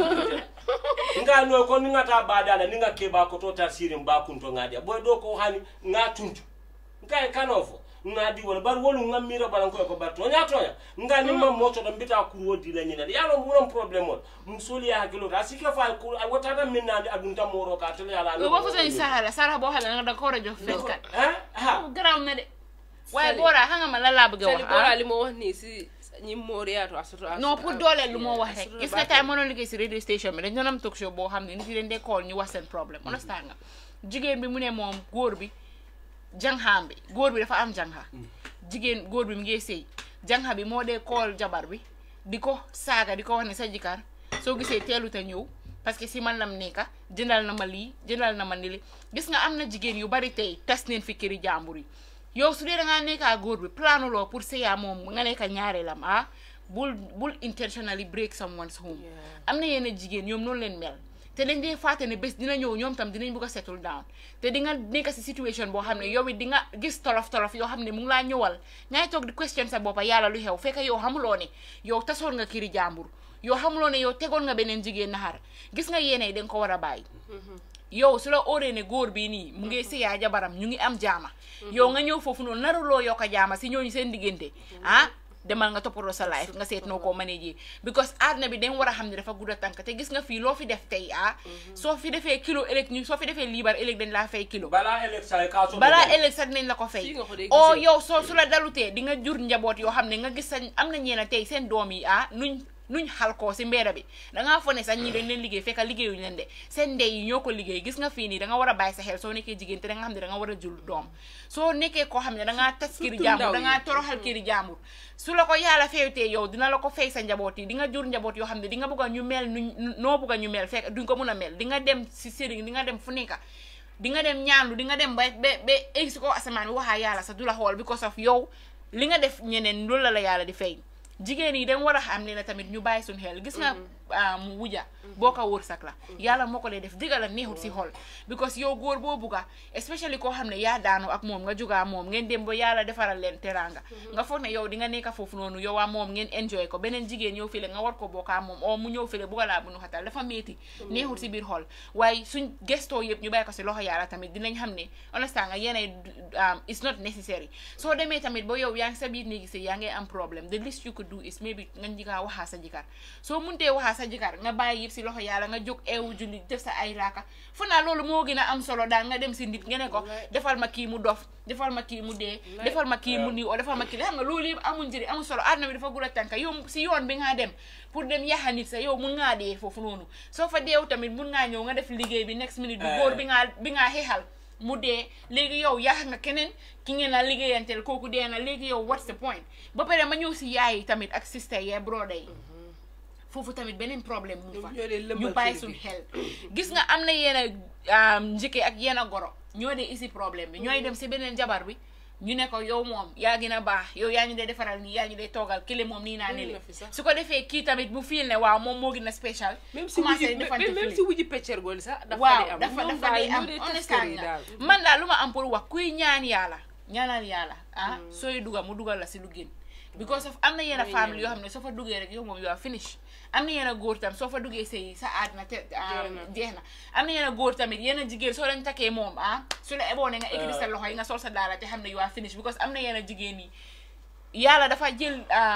di nga no ko ninga ta badala ninga ke ba ko to ta sirim ba kunto ngadi boy do ko hani nga tuntu nga kanofo ngadi wala bar wolu ngamira balan ko ko batto nya tonya ngani mam moto do bita kurwo di la nyina yalo mu problem on musuli ya hakilo asike fa ko wata ta minna adun ta moro ka to yala no wo fo sen sahara sara bo hala nga ko rajo fetkat eh ha graw na de way bora hanga ma la la bëgg wax bora li mo wax ni si ñi moriya to asoto non pour doole lu mo wax rek gis nga tay mënon liggéey ci radio station bi dañ doon am talk show bo xamni nit yi dañ dé call ñu wax sen problème understand nga jigéen bi mu ne mom goor bi jangham bi goor bi dafa am jangha jigen goor bi mi ngi sey jangha bi mo de call jabar bi diko saga diko wax ne sa jikar so gisee telu ta ñew parce que si man lam neka jëndal na ma li jëndal na ma ni li gis nga amna jigen yu bari tay tas neen fi keri jambur yi yow su de da nga neka goor bi planu lo pour seya mom nga neka ñaare lam ah bul bul intentionally break someone's home amna yene jigen ñom non leen mel te dañ dé faté né bés dina ñëw ñom tam dinañ bëgg settle down te di nga nekk ci situation bo xamné yow di nga gis tolof tolof yo xamné mu ngi la ñëwal ñay tok di question sa bopa yalla lu xew fekk yow xamulo né yow tassor nga kiri jambur yow xamulo né yow tégon nga benen jigéen nahar gis nga yéné dañ ko wara bay yow su la oré né goor bi ni mu ngi séya jabaram ñu ngi am jaama yow nga ñëw fofu non narulo yoka jaama si ñooñu seen digënté ah demal nga toporo sa life nga set no ko manage because adna bi dem wara xamni dafa gudda tank te gis nga fi lo fi def tay ah so fi defé kilo elek ñu so fi defé libar elek dañ la fay kilo bala elek sa ka so bala elek sa nañ la ko fay o yow so su la daluté di nga jur njabot yo xamni nga gis amna ñeena tay seen doom yi ah nuñ nuñ xal ko ci mbéda bi da nga foné sa ñi dañ leen liggéey fekk liggéeyu leen dé seen ndey yi ñoko liggéey gis nga fi ni da nga wara bay sa xel so nekké jigéen té da nga xamni da nga wara jul doom so nekké ko xamni da nga taskiri jaamur da nga toroxal kiri jaamur su la ko yalla féwté yow dina la ko fay sa njabot yi di nga jur njabot yo xamni di nga bëgg ñu mel no bëgg ñu mel fekk duñ ko mëna mel di nga dem ci sëriñ di nga dem fu nekk di nga dem ñaanlu di nga dem ba ba ex ko asaman waxa yalla sa dula xol because of yow li nga def ñeneen loolu la la yalla di fay jigéen yi dañ war a xam ne tamit ñu bàyyi suñu xel gis nga mu wuja boo ko wërsëg la yàlla moo ko lay def digga la neexut si xol because yow góor boo bugga especially koo xam ne yaa daanu ak moom nga jugaa moom ngeen dem ba yàlla defaral leen teranga nga foog ne yow di nga nekk foofu noonu yow waa moom ngeen enjoy ko beneen jigéen ñëw file nga war ko bokkaa moom o mu ñëw file bugga laa bu nu xatal dafa métti neexut si biir xol waaye suñ gestoo yëpp ñu bàyyi ko si loxo yàlla tamit dinañ xam ne understand nga yéenay it's not necessary soo demee tamit ba yow yaa ngi sa biir néegi si yaa ngi am problème the least you could do is maybe nga jigaa waxaa sa jikar soo muntee waxaa sa jikar nga bàyyi yëpp si loxo yàlla nga jóg eewu julli def sa ay raaka fu naa loolu moo gën a am solo daal nga dem si nit nga ne ko defal ma kii mu dof defal ma kii mu dee defal ma kii mu nii o defal ma kii xam nga loolu yëpp amul njëriñ amul solo àdduna bi dafa gudda tànka yow si yoon bi nga dem pour dem yaxa nit sa yow mun ngaa dee foofu noonu soo fa deew tamit mun ngaa ñëw nga def liggéey bi next minute bi góor bi ngaa bi ngaa xeexal mu dee léegi yow yaax nga keneen ki ngeen a liggéeyanteel kooku dee na léegi yow what's the point ba pare ma ñëw si yaay tamit ak sister yee brother yi foofu tamit beneen problème mu fa ñu bàyyi suñ xel gis nga am na yenn a njëkke ak yenn a goro ñoo dee isi problème bi ñooy dem si beneen jabar bi ñu ne ko yow moom yaa gën a baax yow yaa ñu dee defaral nii yaa ñu dee toogal kële moom nii naa nele su ko defee kii tamit mu fiil ne waaw moom moo gën a spécial commencé defante même si wuji peccer gool sax waaw dafa dafa day am understand nga man daal lu ma am pour wax kuy ñaan yàlla ñaanal yàlla ah sooy dugal mu dugal la si lu gën because of am na yenn famille yoo xam ne soo fa duggee rek yow moom yow finish am na yenn góor tam soo fa duggee sëy sa àddina te jeex na am na yenn góor tamit yenn jigéen soo leen takkee moom ah su la eboone nga écrit sa loxo yi nga sol sa daala te xam ne you are finish because am na yenn jigéen yi yàlla dafa jël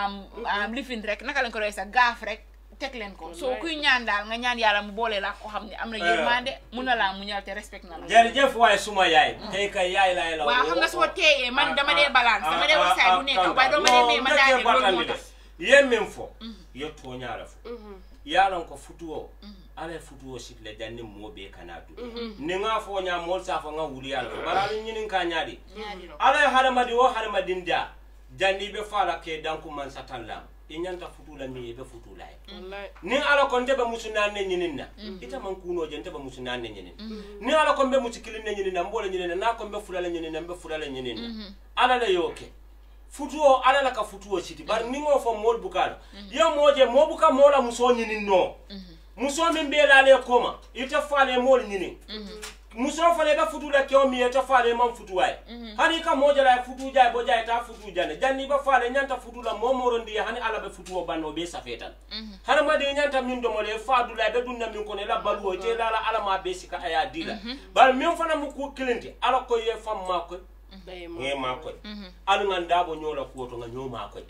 lifin rek naka lañ ko doy sa gaaf rek teg leen ko soo kuy ñaan daal nga ñaan yàlla mu boole la ko xam ne am na yërmande mun na laa mu ñal te respect na la jërëjëf waaye suma yaay tey kay yaay laay la waaw xam nga soo teeyee man dama dee balance dama dee wax saay bu nekk waaye doo ma dee mee ma daane loolu moo tax yen min fo yo toñaala fo yaalon ko futuwo ala futuwo sitle janni mobe kanatu ni nga fo nya mol sa fo nga wuli yalla fo barali nyinin ka nyaadi ala hadamadi wo hadamadi ndia janni be fala ke danku man satalla inyanta futula mi be futula wallahi ni ala ko ndebe musunane nyinin na ita man kuno je ndebe musunane nyinin ni ala ko be musikilin nyinin na mbole nyinin na ko be fulala nyinin na be fulala nyinin ala le yoke futuo ala la ka futuo siti bar ni ngo fo mol bukala yo moje mo buka mola muso nyinin no muso min be la le koma ita fale mol nyinin muso fale ba futu la kyo mi ita fale man futu ay hani ka moja la futu jay bo jay ta futu jane janni ba fale nyanta futu la momoro ndi hani ala be futuo banno be safetan hana ma de nyanta min do mole faadu la be dunna min ko ne la baluo te la ala ma be sika aya dila bar min fana mu ko kilenti ala ko ye fam ma ko nge ma ko alu nga ndabo nyola kuoto nga nyoma ko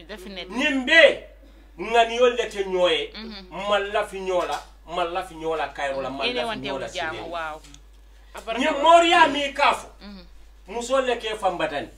nimbe ngani yollete nyoye malla fi nyola malla fi nyola kayrola malla fi nyola sine wow ni moria mi kafu musolle ke fambatani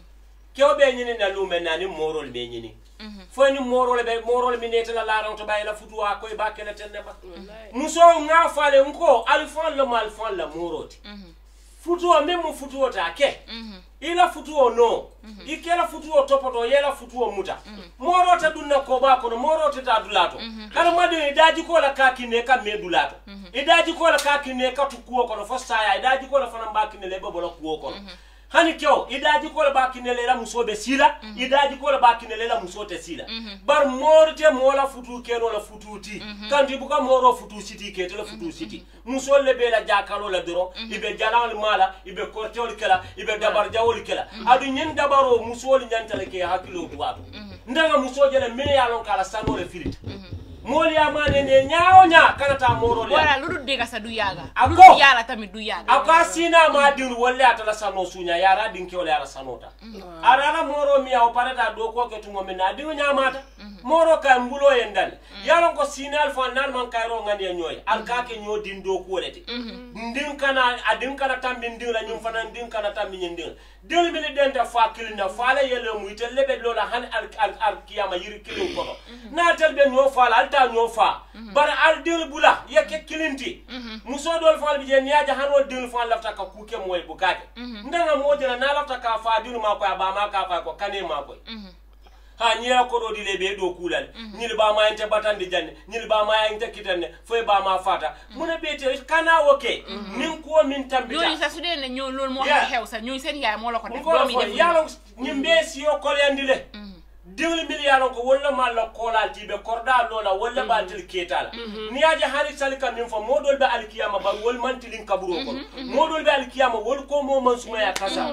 kewbe nyini na lume nani morol be nyini fo ni morol be morol mi netela la rawto bayla futu wa koy bakele tenne ba muso nga fale nko alfon le mal fon la moroti futuo memu futuo take ila futuo no ikela futuo topoto yela futuo muta morota dunna ko ba ko morota ta dulato kana made daji ko la kakine ka medulato idaji ko la kakine ka tukuo ko fo saya idaji ko la fana mbakine le bobolo kuo ko hani kyo idaji ko la bakine le la musobe sila idaji ko la bakine le la musote sila bar morte mola futu keno la fututi kandi buka moro futu siti ke la futu siti musolle be la jakalo la doro ibe jalal mala ibe kortol kala ibe dabar jawol kala adu nyen dabaro musoli nyantale ke hakilo duwato ndanga musoje le me yalon kala sanole filit moli amane ne nyaaw nya kanata moro le wala ludu dega sa du yaga ludu yala tamit du yaga aka sina ma dir wolle atala sano sunya yara dinki wala yara sanota arara moro mi aw parata do ko ke tumo mena dingo nyamata moro ka mbulo yendan yalon ko sinal fa nan man kayro ngani nyoy al ka ke nyo din do ko leti ndin kana adin kana tambi ndin la nyum fana ndin kana tambi ndin dil mi denta fa kilina fa la yele mu itelle be lola han al al kiyama yiri kilin ko na tel be nyo fa la ta nyo fa bar al dil bula yake kilinti muso dol fa bi je niaja hanol dil fa lafta ka kuke moy bukate ndanga modina na lafta ka fa dil ma ko ba ma ka fa ko kane ma ko ha nyira ko do dile be do kulal nyil ba ma ente batande janne nyil ba ma ente kitane foy ba ma fata muna bete kana woke min ko min tambita do sa sude ne ñoo lol mo xew sa ñoy sen yaay mo la ko def do mi def yalo ñimbe si yo ko yandile dingli miliyalon ko walla malla kolal tibe korda lola walla baltil ketala ni aja hari salika min fo modol be alkiyama ba wol mantilin kaburo ko modol be alkiyama wol ko mo man suma ya kasa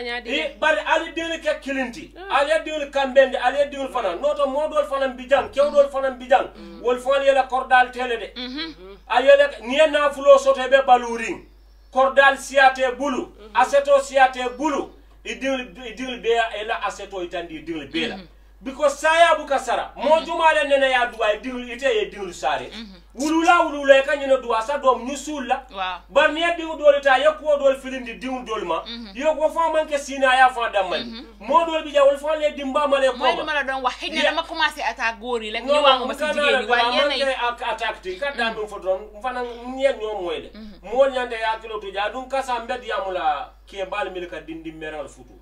e bar ali dingli ke kilinti ali dingli kambende ali dingli fana noto modol fana bijang kewdol fana bijang wol fon yela kordal tele de ayele ni na fulo soto be baluring kordal siate bulu aseto siate bulu idil idil be ela aseto itandi idil be la because saya buka sara mo jumale nene ya duwa idil ite ye idil sare wulula wulula ka nyina duwa sa dom nyusulla bar ne diw dolita yakko dol filindi diw dolma yo ko fa man ke sina ya fa damman mo dol bi jawol fa le dimba male ko mo dama la don wax xina dama commencé attaque gori rek ñu wangu ma ci jigéen wa yene attaque ti ka da dum fodron fana ñen ñoo moyle mo ñande ya kilo to ja dum kasa mbed yamula ke bal milka dindi meral futu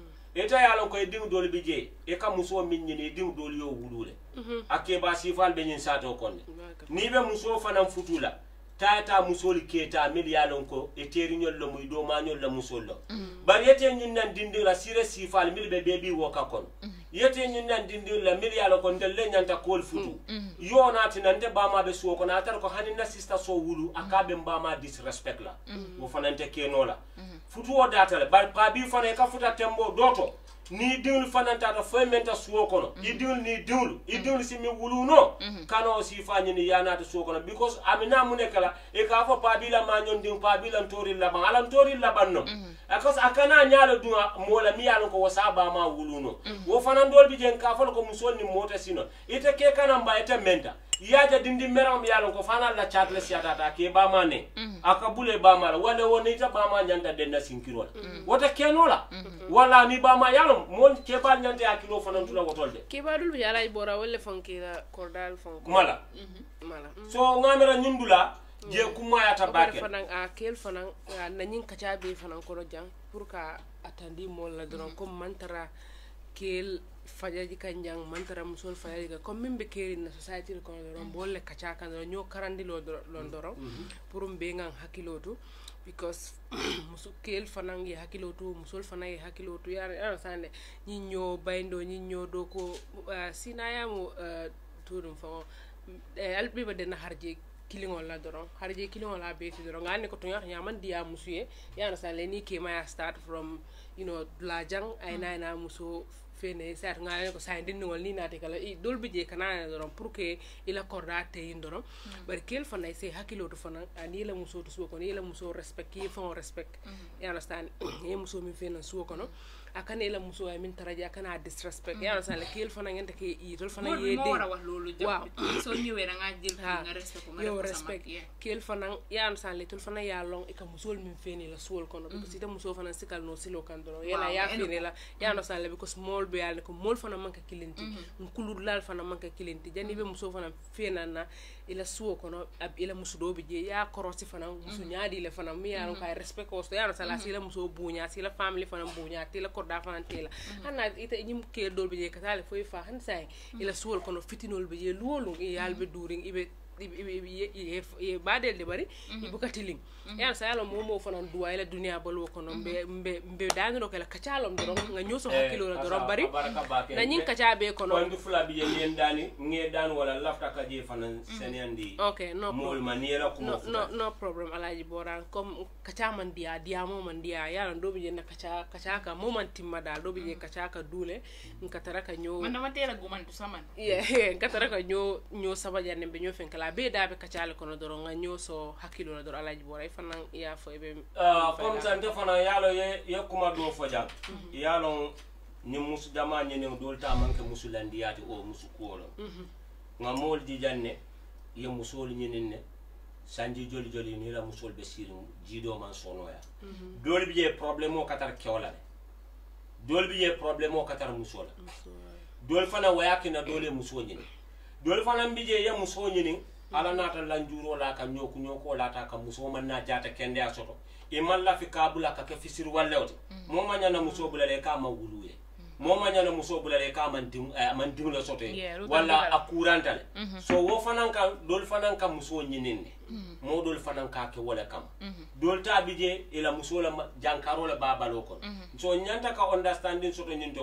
eta yalon koy diw dol bi je e ka muso min ñini diw dol yo wulule ake ba sifal be ñin sato konde ni be muso fanam futula tata musoli keta mil yalon ko e teri ñol lo muy do ma ñol la musol lo bar yete ñin nan dindi la sire sifal mil be bebi wo ka kon yete ñin nan dindi la mil yalon ko ndel le ñanta kol futu yo nati nan de ba ma be so ko na tar ko hanin na sister so wulu akabe mbama disrespect la wo fanante kenola futu o data bar pa bi fane ka futa tembo doto ni diwul fananta to fo menta suwo kono i diwul ni diwul i diwul si mi wuluno kano si fanyi ni yana to suwo kono because amina munekala e ka fo pabila ma nyon dim pabila tori la ban alam tori la banno akos akana nyaalo duma mola mi yalon ko wasaba ma wuluno wo fanan dol bi jen ka fo ko musol ni mota sino ite ke kana mba ite menta yaja dindi meram yalon ko fana la chatle siata ta ke ba mane akabule ba mala wala woni ta ba ma nyanda den na sinkiro wota kenola wala ni ba ma yalon mon ke ba nyanda ya kilo fana tula wotolde ke ba dul yala bora wala fonkira cordal fonko mala mala so ngamera nyundula je kuma ya tabake fana a kel fana na nyin kacha be fana ko jang pour ka atandi mol la dron comme mantara kel fajaji kanjang mantara musol fajaji ka comme mimbe keri na society ko ron bolle kacha kan nyo karandi lo londoro pour mbe ngang hakilotu because musul kel fanang ye hakilotu musul fanang ye hakilotu ya ya sande nyi nyo bayndo nyi nyo do ko sinaya mu turum fa albi ba den harje kilingol la doron harje kilingol la be fi doron ngane ko to nya man dia musuye ya sande ni ke ma start from you know lajang ay na muso fene sat ngale ko say dindingol ni nati kala i dol bije kanana doron pour que ila cordate indoro bar kel fana se hakilo to fana ani la muso to suko ni la muso respect ki fon respect you understand e muso mi fena suko no akane la muso ay min taraja kana disrespect you understand la kel fana ngente ke i dol fana ye de mo wax lolu jam so ñewé nga jël nga respect ko nga yo respect kel fana you understand le tol fana ya long e ka muso mi feni la suol kono because ita muso fana sikal no silo kan doro yela ya feni la you understand le because small be yalla ko mol fana manka kilenti kulur lal fana manka kilenti jani be muso fana fena na ila suo kono ab ila musudo be je ya korosi fana musu nyaadi le fana mi yalla ko respect ko so yalla sala sila muso bunya sila family fana bunya tela korda fana tela hanna ita nyim ke dol be je katale foy fa han say ila suol kono fitinol be je luolu yalla be during ibe ye badel de bari ibukatiling ya sa yalo momo fana duwa ila dunia balo kono mbe mbe mbe dangino kala kacalom do nga nyoso hakilo la do bari na nyin kaca be kono ko ndu fula bi yen dani nge dan wala lafta ka je fana senandi okay no mol maniera ko no no no problem alaji boran comme kaca man dia dia mo man dia yalo do bi na kaca kaca ka mo man timma dal do bi kaca ka dule nkatara ka nyo man dama tera guman tu saman yeah nkatara ka nyo nyo sabajanne be nyo fen kala be dabe kacale kono doro nga nyoso hakilo la doro alaji boray fana ya fo be ah comme ça nde fana yalo ye ye kuma do foja yalo ni musu jama ni dol ta manke musulandi yati o musu kuolo nga mol di janne ye musol nyinne sanji joli joli ni la musol be sirin jido man sonoya dol bi je problème o katar kewla dol bi je problème o katar musola dol fana wayaki na dole muso nyini dol fana mbije ye muso nyini ala nata lanjuro la ka nyoku nyoko la ta ka muso man na jata kende asoto e malla fi kabula ka ke fisir wallewte mo manya na muso bulale ka ma wuluye mo manya na muso bulale ka man dim man dim la soto wala akurantale so wo fanan ka dol fanan ka muso nyininde mo dol fanan ka ke wala kam dol ta bije ila muso la jankaro la babalo ko so nyanta ka understanding soto nyinto ko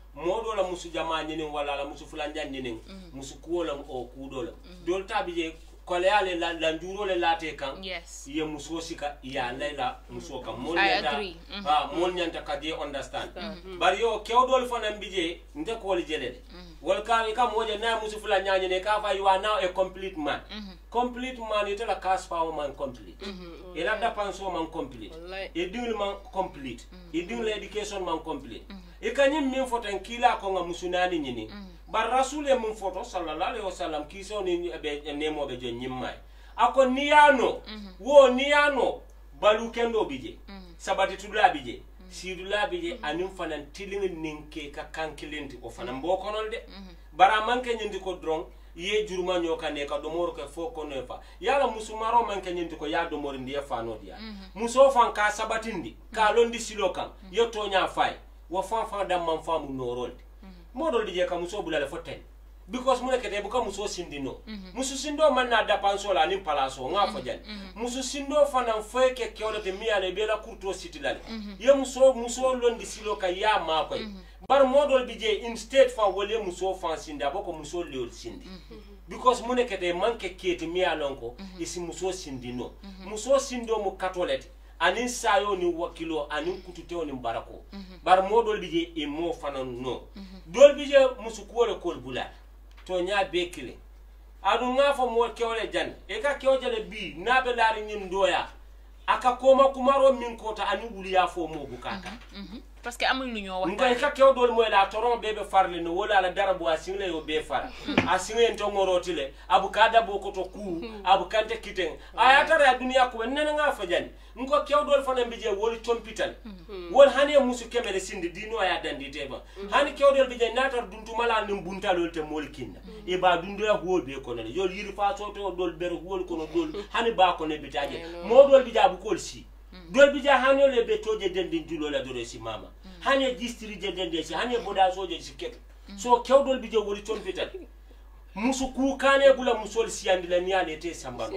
modo la musu jama nyini wala la musu fulanja nyini musu kuola o kudola dol tabije koleale la la njuro le late kan yes ye muso sika ya lela muso kan mon I nyanta agree. Mm-hmm. ha mon nyanta ka je understand bari yo kewdol fana mbije nde ko li jelede wal ka ka moje na musu fulanja nyini ka fa you are now a complete man complete man ite la kas power man complete e la da pension man complete e dingul man complete e dingul education man complete e kanyim min foten kila ko nga musunani nyini bar rasule mun foto sallallahu alaihi wasallam kiso ni be nemo be je nyimmay ako niyano wo niyano balu kendo bije sabati tudula bije sidula bije anim fanan tiling ninke ka kankilenti o fanan bo konol de bara manke nyindi ko drong ye juruma nyoka ne ka domoro ke foko nefa yala musumaro manke nyindi ko ya domoro ndiye fano dia muso fan ka sabatindi ka londi silokan yo tonya fay wo fan fan dam man famu norolde modol dije ka muso bulale foten because mune kete buka muso sindino muso sindo man na da pansola ni palaso nga fojani muso sindo fana feke kewle te miale bela kurto sitilale ye muso muso londi silo ka ya ma koy bar modol bije instead fa wole muso fan sinda boko muso leol sindi because mune kete manke kete mialonko isi muso sindino muso sindo mu katolete anin sayo ni wakilo anin kututeo ni barako bar modol bije e mo fana no dol bije musu kuole kol bula to nya bekile adu nga fo mo kewle jan e ka kewjale bi na be lari nyim doya aka koma kumaro min kota ani wuli ya fo mo bukata parce que amuñ lu ñoo wax ngay ka kew dol moy la toron bebe farle no wala la dara bo asingle yo be fara asingle to ngorotile abu kada bo ko to ku abu kante kiten aya tara dunia ko nena nga fa jan ngo kew dol fana mbije woli tompital wol hani musu kemele sindi dino ya dandi teba hani kew dol bije natar duntu mala nim buntalol te molkinda e ba dundu ya ho be ko ne yol yiri fa to to dol ber wol ko no dol hani ba ko ne bitaje mo dol bija bu kol si dol bija hani le be toje dendin julo la dore si mama hani distri je dende si hani boda soje si ket so kew dol bija woli tompital musu ku kane bula musol siyandila ni ale te sambano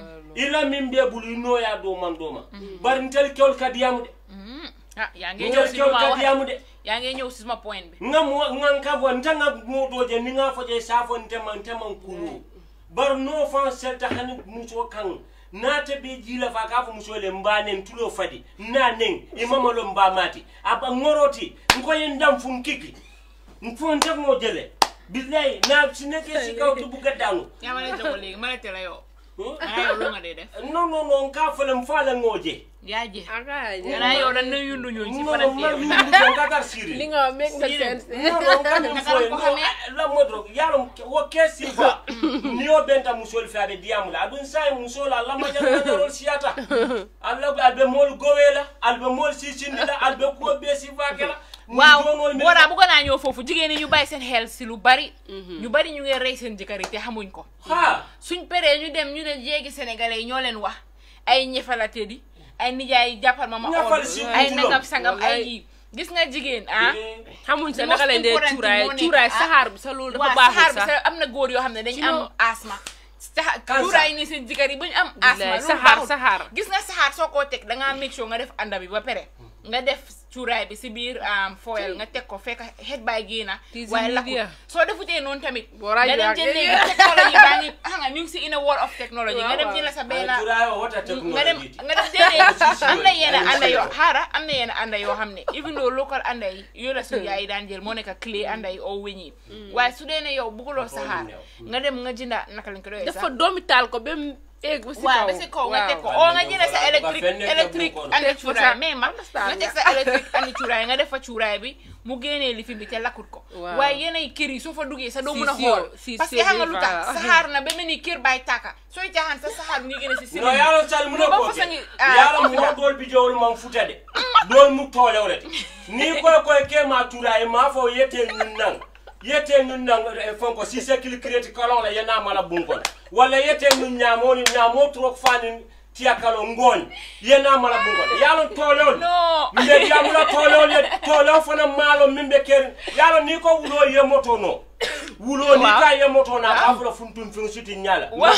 ila mimbe bulu no ya do man doma bar ntel keol kadiyamu de ah ya nge ñew ci ma kadiyamu de ya nge ñew ci ma point bi ngam ngam ka bo ntanga mo doje ni nga foje safo ntema ntema kulu bar no fan selta hani muso kan nate be jila fa ka fo muso le mbane tulo fadi na nen imama lo mbamati aba ngoroti ngoye ndam fun kiki mfon tek mo jele billahi na sineke si kaw to buga danu ya ma ne jogo legi ma ne tela yo ay lo nga de def non non non ka fa lam fa la ngoje yaaje aga na yo dan yundu ñu ci non frontière non yundu ka tar siri li nga make na sense non non ka ñu fo la modro yalo wo kesi fa ni o benta musol fa be diamula adun say musola la ma jara na rol siata alla albe mol gowela albe mol si sindila albe ko be si fakela waaw wara bu ko na ñoo fofu jigéen ñu bay seen xel ci lu bari ñu bari ñu ngi rey seen jëkkër te xamuñ ko ha suñ péré ñu dem ñu ne jéegi sénégalais ñoo leen wax ay ñefalate di ay nijaay jappal mama on ay nangam sangam ay yi gis nga jigéen ah xamuñ sa naka leen dee cuuraay cuuraay saxaar bi sa loolu dafa baaxul sax am na góor yoo xam ne dañ am asma cuuraay ni seen jëkkër yi buñ am asma saxaar saxaar gis nga saxaar soo ko teg da nga make sure nga def anda bi ba pare nga def cuuraay bi si biir foil nga teg ko fekk head by génna waaye lakku soo defutee noonu tamit nga dem jëndee nga technology baa ngi xam nga ñu ngi si in a world of technology nga dem jënd sa benn nga dem nga dem jëndee am na yenn anda yoo xaara am na yenn anda yoo xam ne even though local anda yi yoo la suñu yaay daan jël moo nekk clé anda yi oo wëñ yi waaye su dee ne yow bëgguloo saxaar nga dem nga jënda naka lañ ko doyee sax dafa doomi taal ko ba egg ba si kaw waaw ba si kaw nga teg ko oo nga jëlee sa électrique électrique andi cuuraay mais ma nga teg sa électrique andi cuuraay nga def fa cuuraay bi mu génnee li fi bi te lakkut ko waaye yenay kër yi soo fa duggee sa doo mën a xool parce que xam nga lu tax saxaar na ba mel ni kër bay tàkka sooy caaxaan sa saxaar mu ngi génne si si no yalo sal mu ko yalo mu dol bi jowul man futade dol mu tolewle ni koy koy ke ma cuuraay ma fo yete ñun nang yete ñun nang fonko si c'est qu'il crée kalon la yana mala bunkon wala yete ñun ñamo ni ñamo trok fani tia kalo ngooñ yana mala bunkon yalo tolol no mbe jamula tolol ye tolol fana malo mimbe ker yalo ni ko wulo ye moto no wulo ni ka yemoto na ka fula funtun fin siti nyala wa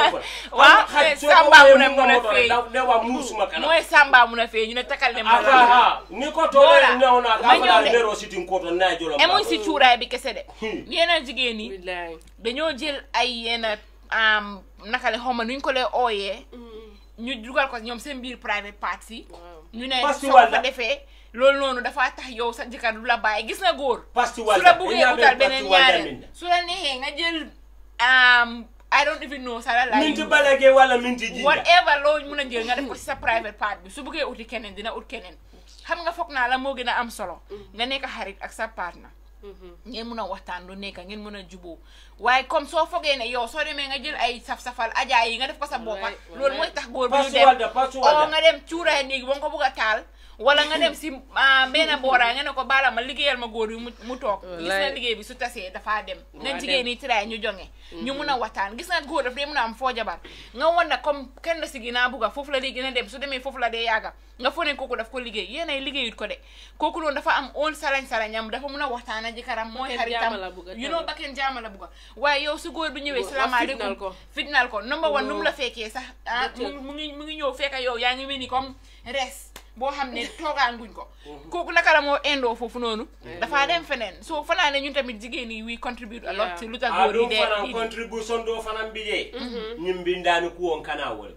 samba muna muna fe ne wa musu makana moy samba muna fe ñu ne takal ne aka ha ni ko to le ne ona ka fula bero siti ko to na jolo e moy si ciuray bi kesse de yena jigéen ni dañoo jël ay yena am nakale xoma nuñ ko lay oyé ñu dugal ko ñom seen biir private party ñu ne so fa defee loolu noonu dafa tax yow sa jëkkër du la bàyyi gis na góor su la buggee utal beneen ñaareel su la neexee nga jël um I don't even know sa la laay minti balage wala minti jinja whatever loolu mën a jël nga def ko ci sa private part bi su buggee uti keneen dina ut keneen xam nga foog naa la moo gën a am solo nga nekk xarit ak sa partner ngeen mën a waxtaan lu nekk ngeen mën a juboo waaye comme soo fogee ne yow soo demee nga jël ay saf-safal ajaay yi nga def ko sa boppa loolu mooy tax góor bi ñu dem oo nga dem cuuraay néegi ba nga ko bugg a taal wala nga dem si benn boora nga ne ko baala ma liggéeyal ma góor bi mu toog gis na liggéey bi su tasee dafaa dem nañ jigéen ñi tiraay ñu jonge ñu mun a waxtaan gis na góor daf dee mun a am foo jabar nga wan na comme kenn la si ginnaa bugga foofu la dee gën a dem su demee foofu la dee yàgga nga foo ne kooku daf ko liggéey yéenay liggéeyut ko de kooku noonu dafa am oon salañ-salañam dafa mun a waxtaan ak jëkkëram mooy xaritam you know ba kenn jaama la bugga waaye yow su góor bi ñëwee salaamaaleykum fitnal ko number one nu mu la fekkee sax ah mu ngi mu ngi ñëw fekka yow yaa ngi mel ni comme res boo xam ne toogaan guñ ko kooku naka la moo indoo foofu noonu dafa dem feneen so fanaa ne ñun tamit jigéen yi we contribute a lot ci lu tax góor yi dee fana contribution do fana mbije ñim bindani ku won kana wol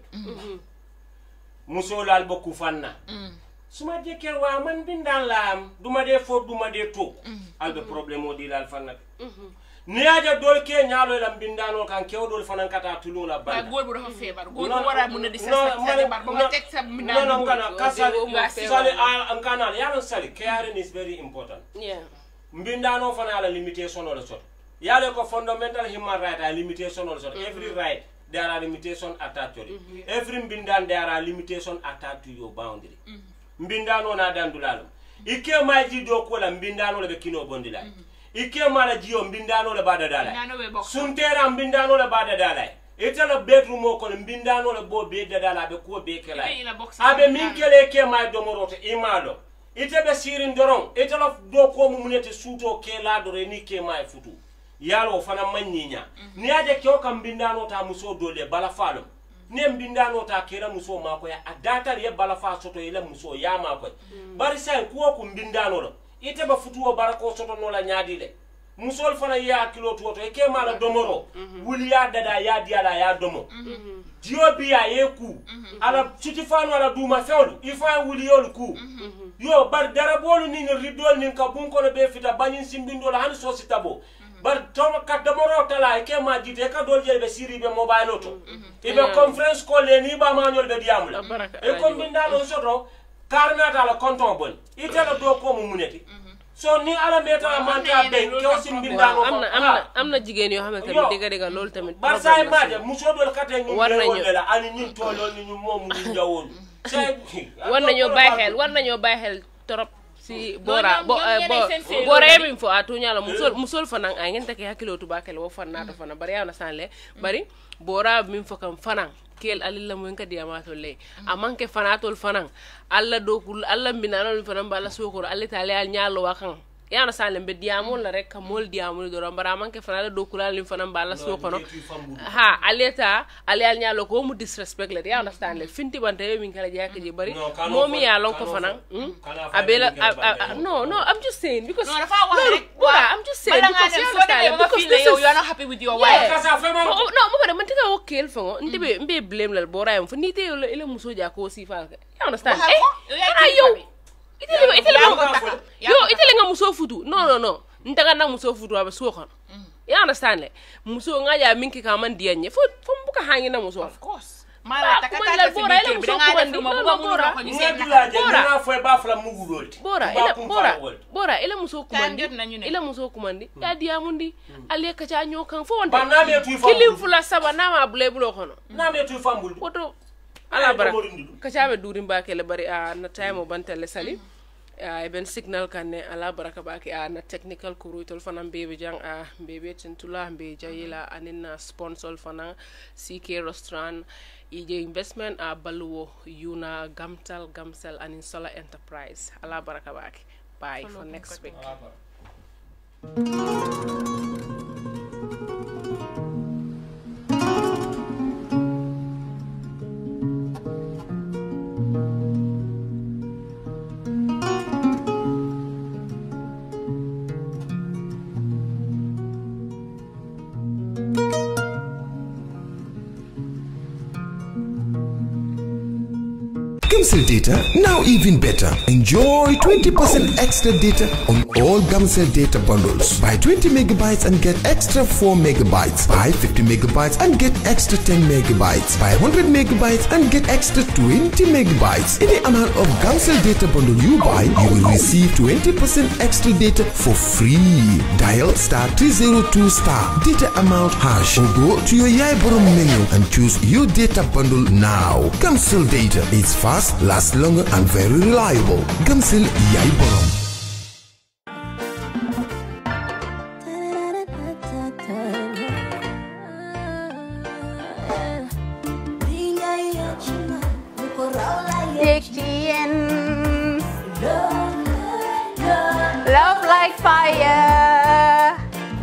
muso laal bokku fanna suma jekker wa man bindan laam duma de fo duma de to albe problème o di laal fanna niaja dol ke ñaalo lam bindano kan kewdol fanan kata tulula ba góor bu dafa feebar góor bu wara mu ne di sa sa bar ba nga tek sa bindano non kana kasal sali an kana yaron sali caring is very important yeah bindano fana la limitation wala sot yale ko fundamental human right a limitation wala sot every right there are limitation attached to it every bindan there are limitation attached to your boundary bindano na dandulalo ike maji do ko la bindano le be kino bondila ike mala jiyo mbindano le bada dala suntera mbindano le bada dala itala bedroom o ko mbindano le bo be dala be ko be kala abe minkele ke ma domoroto imalo ite be sirin doron itala do ko mu munete suto ke la do ni ke ma futu yalo fana manyinya ni aje ke o kam mbindano ta muso dole bala falo ne mbindano ta kera muso mako ya adata ye bala fa soto ile muso ya mako bari sai ko ko mbindano lo ite ba futuo barako soto no la nyaadile musol fana ya kilo toto e ke mala domoro wuli ya dada ya diala ya domo dio biya yeku ala citifano ala duma fewlu ifa wuli yol ku yo bar darabolu ni ridol ni kabun ko be fita banin simbindo la han so sitabo bar toma ka domoro tala e ke ma dite ka dol jebe siri be mobile auto e be conference call le ni ba ma nyol be diamula e ko bindalo soto karnata la konton bon itela do ko mu muneti so ni ala meta manta be ko simbindano amna amna amna jigen yo xamanteni dega dega lol tamit bar say maade muso dol kate ñu wala ani ñu tolol ni ñu mom ñu njawon war nañu bay xel war nañu bay xel torop si bora bo bora yemi fo atunya la musol musol fanan ay ngeen take hakilo tubakel wo fanna to fana bari yana sanle bari bora min fo kam fanan kel alilla mo en kadi amato le amanke fanatol fanan alla do kul alla binanol fanan bala sokoro alla tale al nyaalo wakan yana sanle be diamol la rek mol diamol do rambara manke fanala do kul al fanan bala sokono ha aleta ale al nyaalo ko mu disrespect le yana sanle finti bante min kala jaka je bari momi ya lon ko fanan abela no no I'm just saying because no rafa wa rek I'm just saying because this is you are not happy with your wife no mo bada man tiga okel fango ndibe mbe blame la bora yam fo nite ile muso ja ko si fa you understand eh ayo itele itele yo itele nga muso futu no no no ndaga na muso futu aba so kono you understand le muso nga ja minki ka man dianye fo fo mbuka hangi na muso of course mala takata ko bora ile muso ko ndi mo buga mu ko ni se bora fo ba fla mu guloti bora ile bora bora ile muso ko mandi ile muso ko mandi ya diya mundi ale ka ca nyokan fo wonde kilim fula saba na ma bule bulo kono na me tu fambul oto ala bara ka ca be durim ba kele bari a na time o bantale sali e ben signal kanne ala baraka baki a na technical kuru tol fanam bebe jang a bebe tentula be jayila anina sponsor fana C K restaurant E J investment a baluwo yuna gamtal gamsel anin solar enterprise ala baraka baki bye for next week Gamcell data, now even better. Enjoy twenty percent extra data on all Gamcell data bundles. Buy twenty megabytes and get extra four megabytes. Buy fifty megabytes and get extra ten megabytes. Buy one hundred megabytes and get extra twenty megabytes. Any amount of Gamcell data bundle you buy, you will receive twenty percent extra data for free. Dial star three zero two star data amount hash or go to your Yaiborom menu and choose your data bundle now. Gamcell data is fast, lasts longer and very reliable. Gamcell Yaiborom. Love like fire.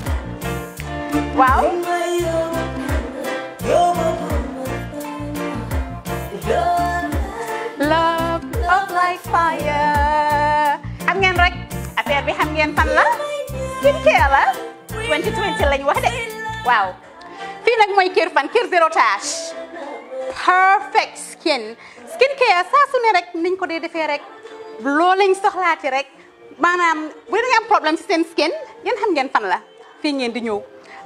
Wow. Love, love like fire. Xam ngeen rek affaire bi xam ngeen fan la? Skincare la. twenty twenty lañ wax de. Wow. Fii nag mooy kër fan kër zero tache. Perfect skin. Skincare saa su ne rek niñ ko dee defee rek. Loo lañ soxlaati rek. Maanaam bu dee am problème ci seen skin yéen xam ngeen fan la fii ngeen di ñëw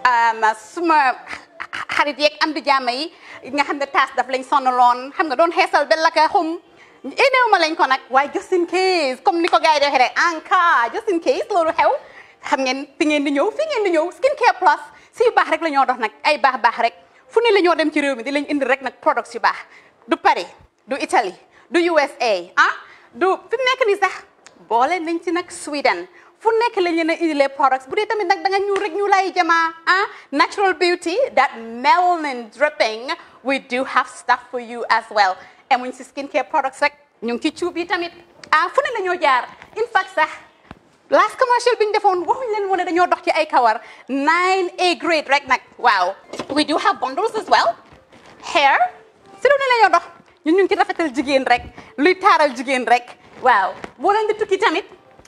suma xarit yeeg am di jàmm yi nga xam ne taas daf lañ sonaloon xam nga doon xeesal ba la ka xum éneew ma lañ ko nag waaye just in case comme ni ko gars yi defee rek en cas just in case loolu xew xam ngeen fi ngeen di ñëw fii ngeen di ñëw Skincare Plus si yu baax rek la ñoo dox nag ay baax baax rek fu ne la ñoo dem ci réew mi di lañ indi rek nag products yu baax du Paris du Italie du U S A ah du fi mu nekk nii sax boole nañ ci nag Sweden fu nekk lañ leen a indilee products bu dee tamit nag da nga ñuul rek ñu lay jamaa ah natural beauty that melanin dripping we do have stuff for you as well emuñ si skincare products rek ñu ngi ci cuub yi tamit ah fu ne la ñoo jaar in fact sax last commercial bi ñu defoon waxuñ leen woon ne dañoo dox ci ay kawar nine A grade rek nag waaw we do have bundles as well hair si lu ne la ñoo dox ñun ñu ngi ci rafetal jigéen rek luy taaral jigéen rek waaw boo leen di tukki tamit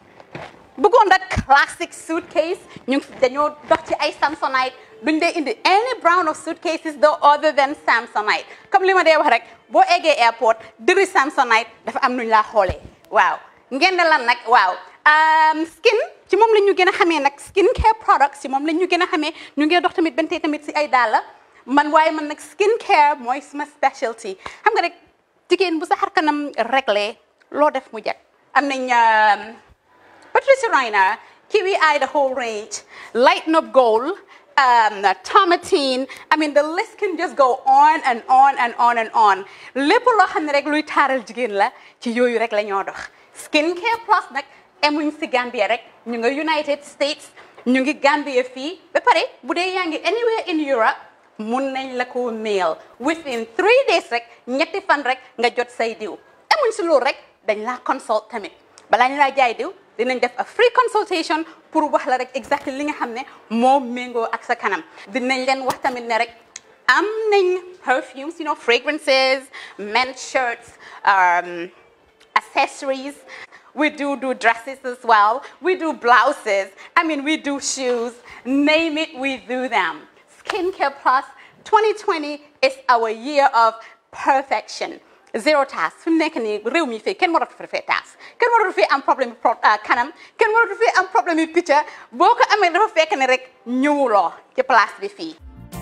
bëggoon rek classic suitcase ñu dañoo dox ci ay Samsonite duñ dee indi any brand of suitcases though other than Samsonite comme li ma dee wax rek boo eggee airport dëri Samsonite dafa am nuñ laa xoolee waaw ngeen ne lan nag waaw skin ci moom la ñu gën a xamee nag skincare products ci moom la ñu gën a xamee ñu ngi dox tamit bentee tamit si ay dàlla man waaye man nag skincare mooy suma specialty xam nga rek jigéen bu sa xar kanam réglé loo def mu jag am nañ Patricia Reiner Kiwi Eye the whole range Lighten Up Gold um, Tomatine I mean the list can just go on and on and on and on lépp loo xam ne rek luy taaral jigéen la ci yooyu rek la ñoo dox Skincare Plus nag emuñ si Gambia rek ñu ngi United States ñu ngi Gambia fii ba pare bu dee yaa ngi anywhere in Europe mun nañ la ko mail within three days rek ñetti fan rek nga jot say diw emuñ si loolu rek dañ laa consult tamit balaa ñu laa jaay diw dinañ def a free consultation pour wax la rek exactly li nga xam ne moo méngoo ak sa kanam dinañ leen wax tamit ne rek am nañ perfumes you know fragrances men's shirts um, accessories we do do dresses as well we do blouses I mean we do shoes name it we do them Skincare Plus twenty twenty is our year of perfection zero task fi mu nekk nii réew mi fii kenn waratu fi taas kenn waratu fi am problème pro kanam kenn waratu fi am problème yu picca boo ko amee dafa fekk ne rek ñëwuloo ci place bi fii.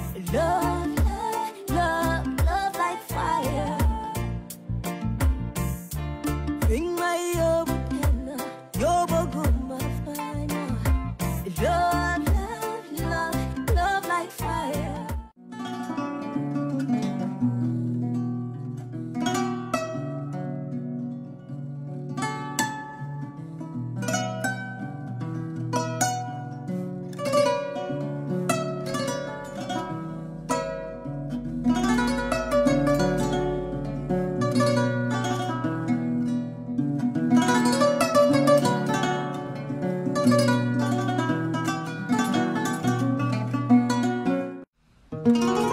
Love, love, love like fire. Bring my love, your boguma fire. Love, love, love, love like fire. Thank you.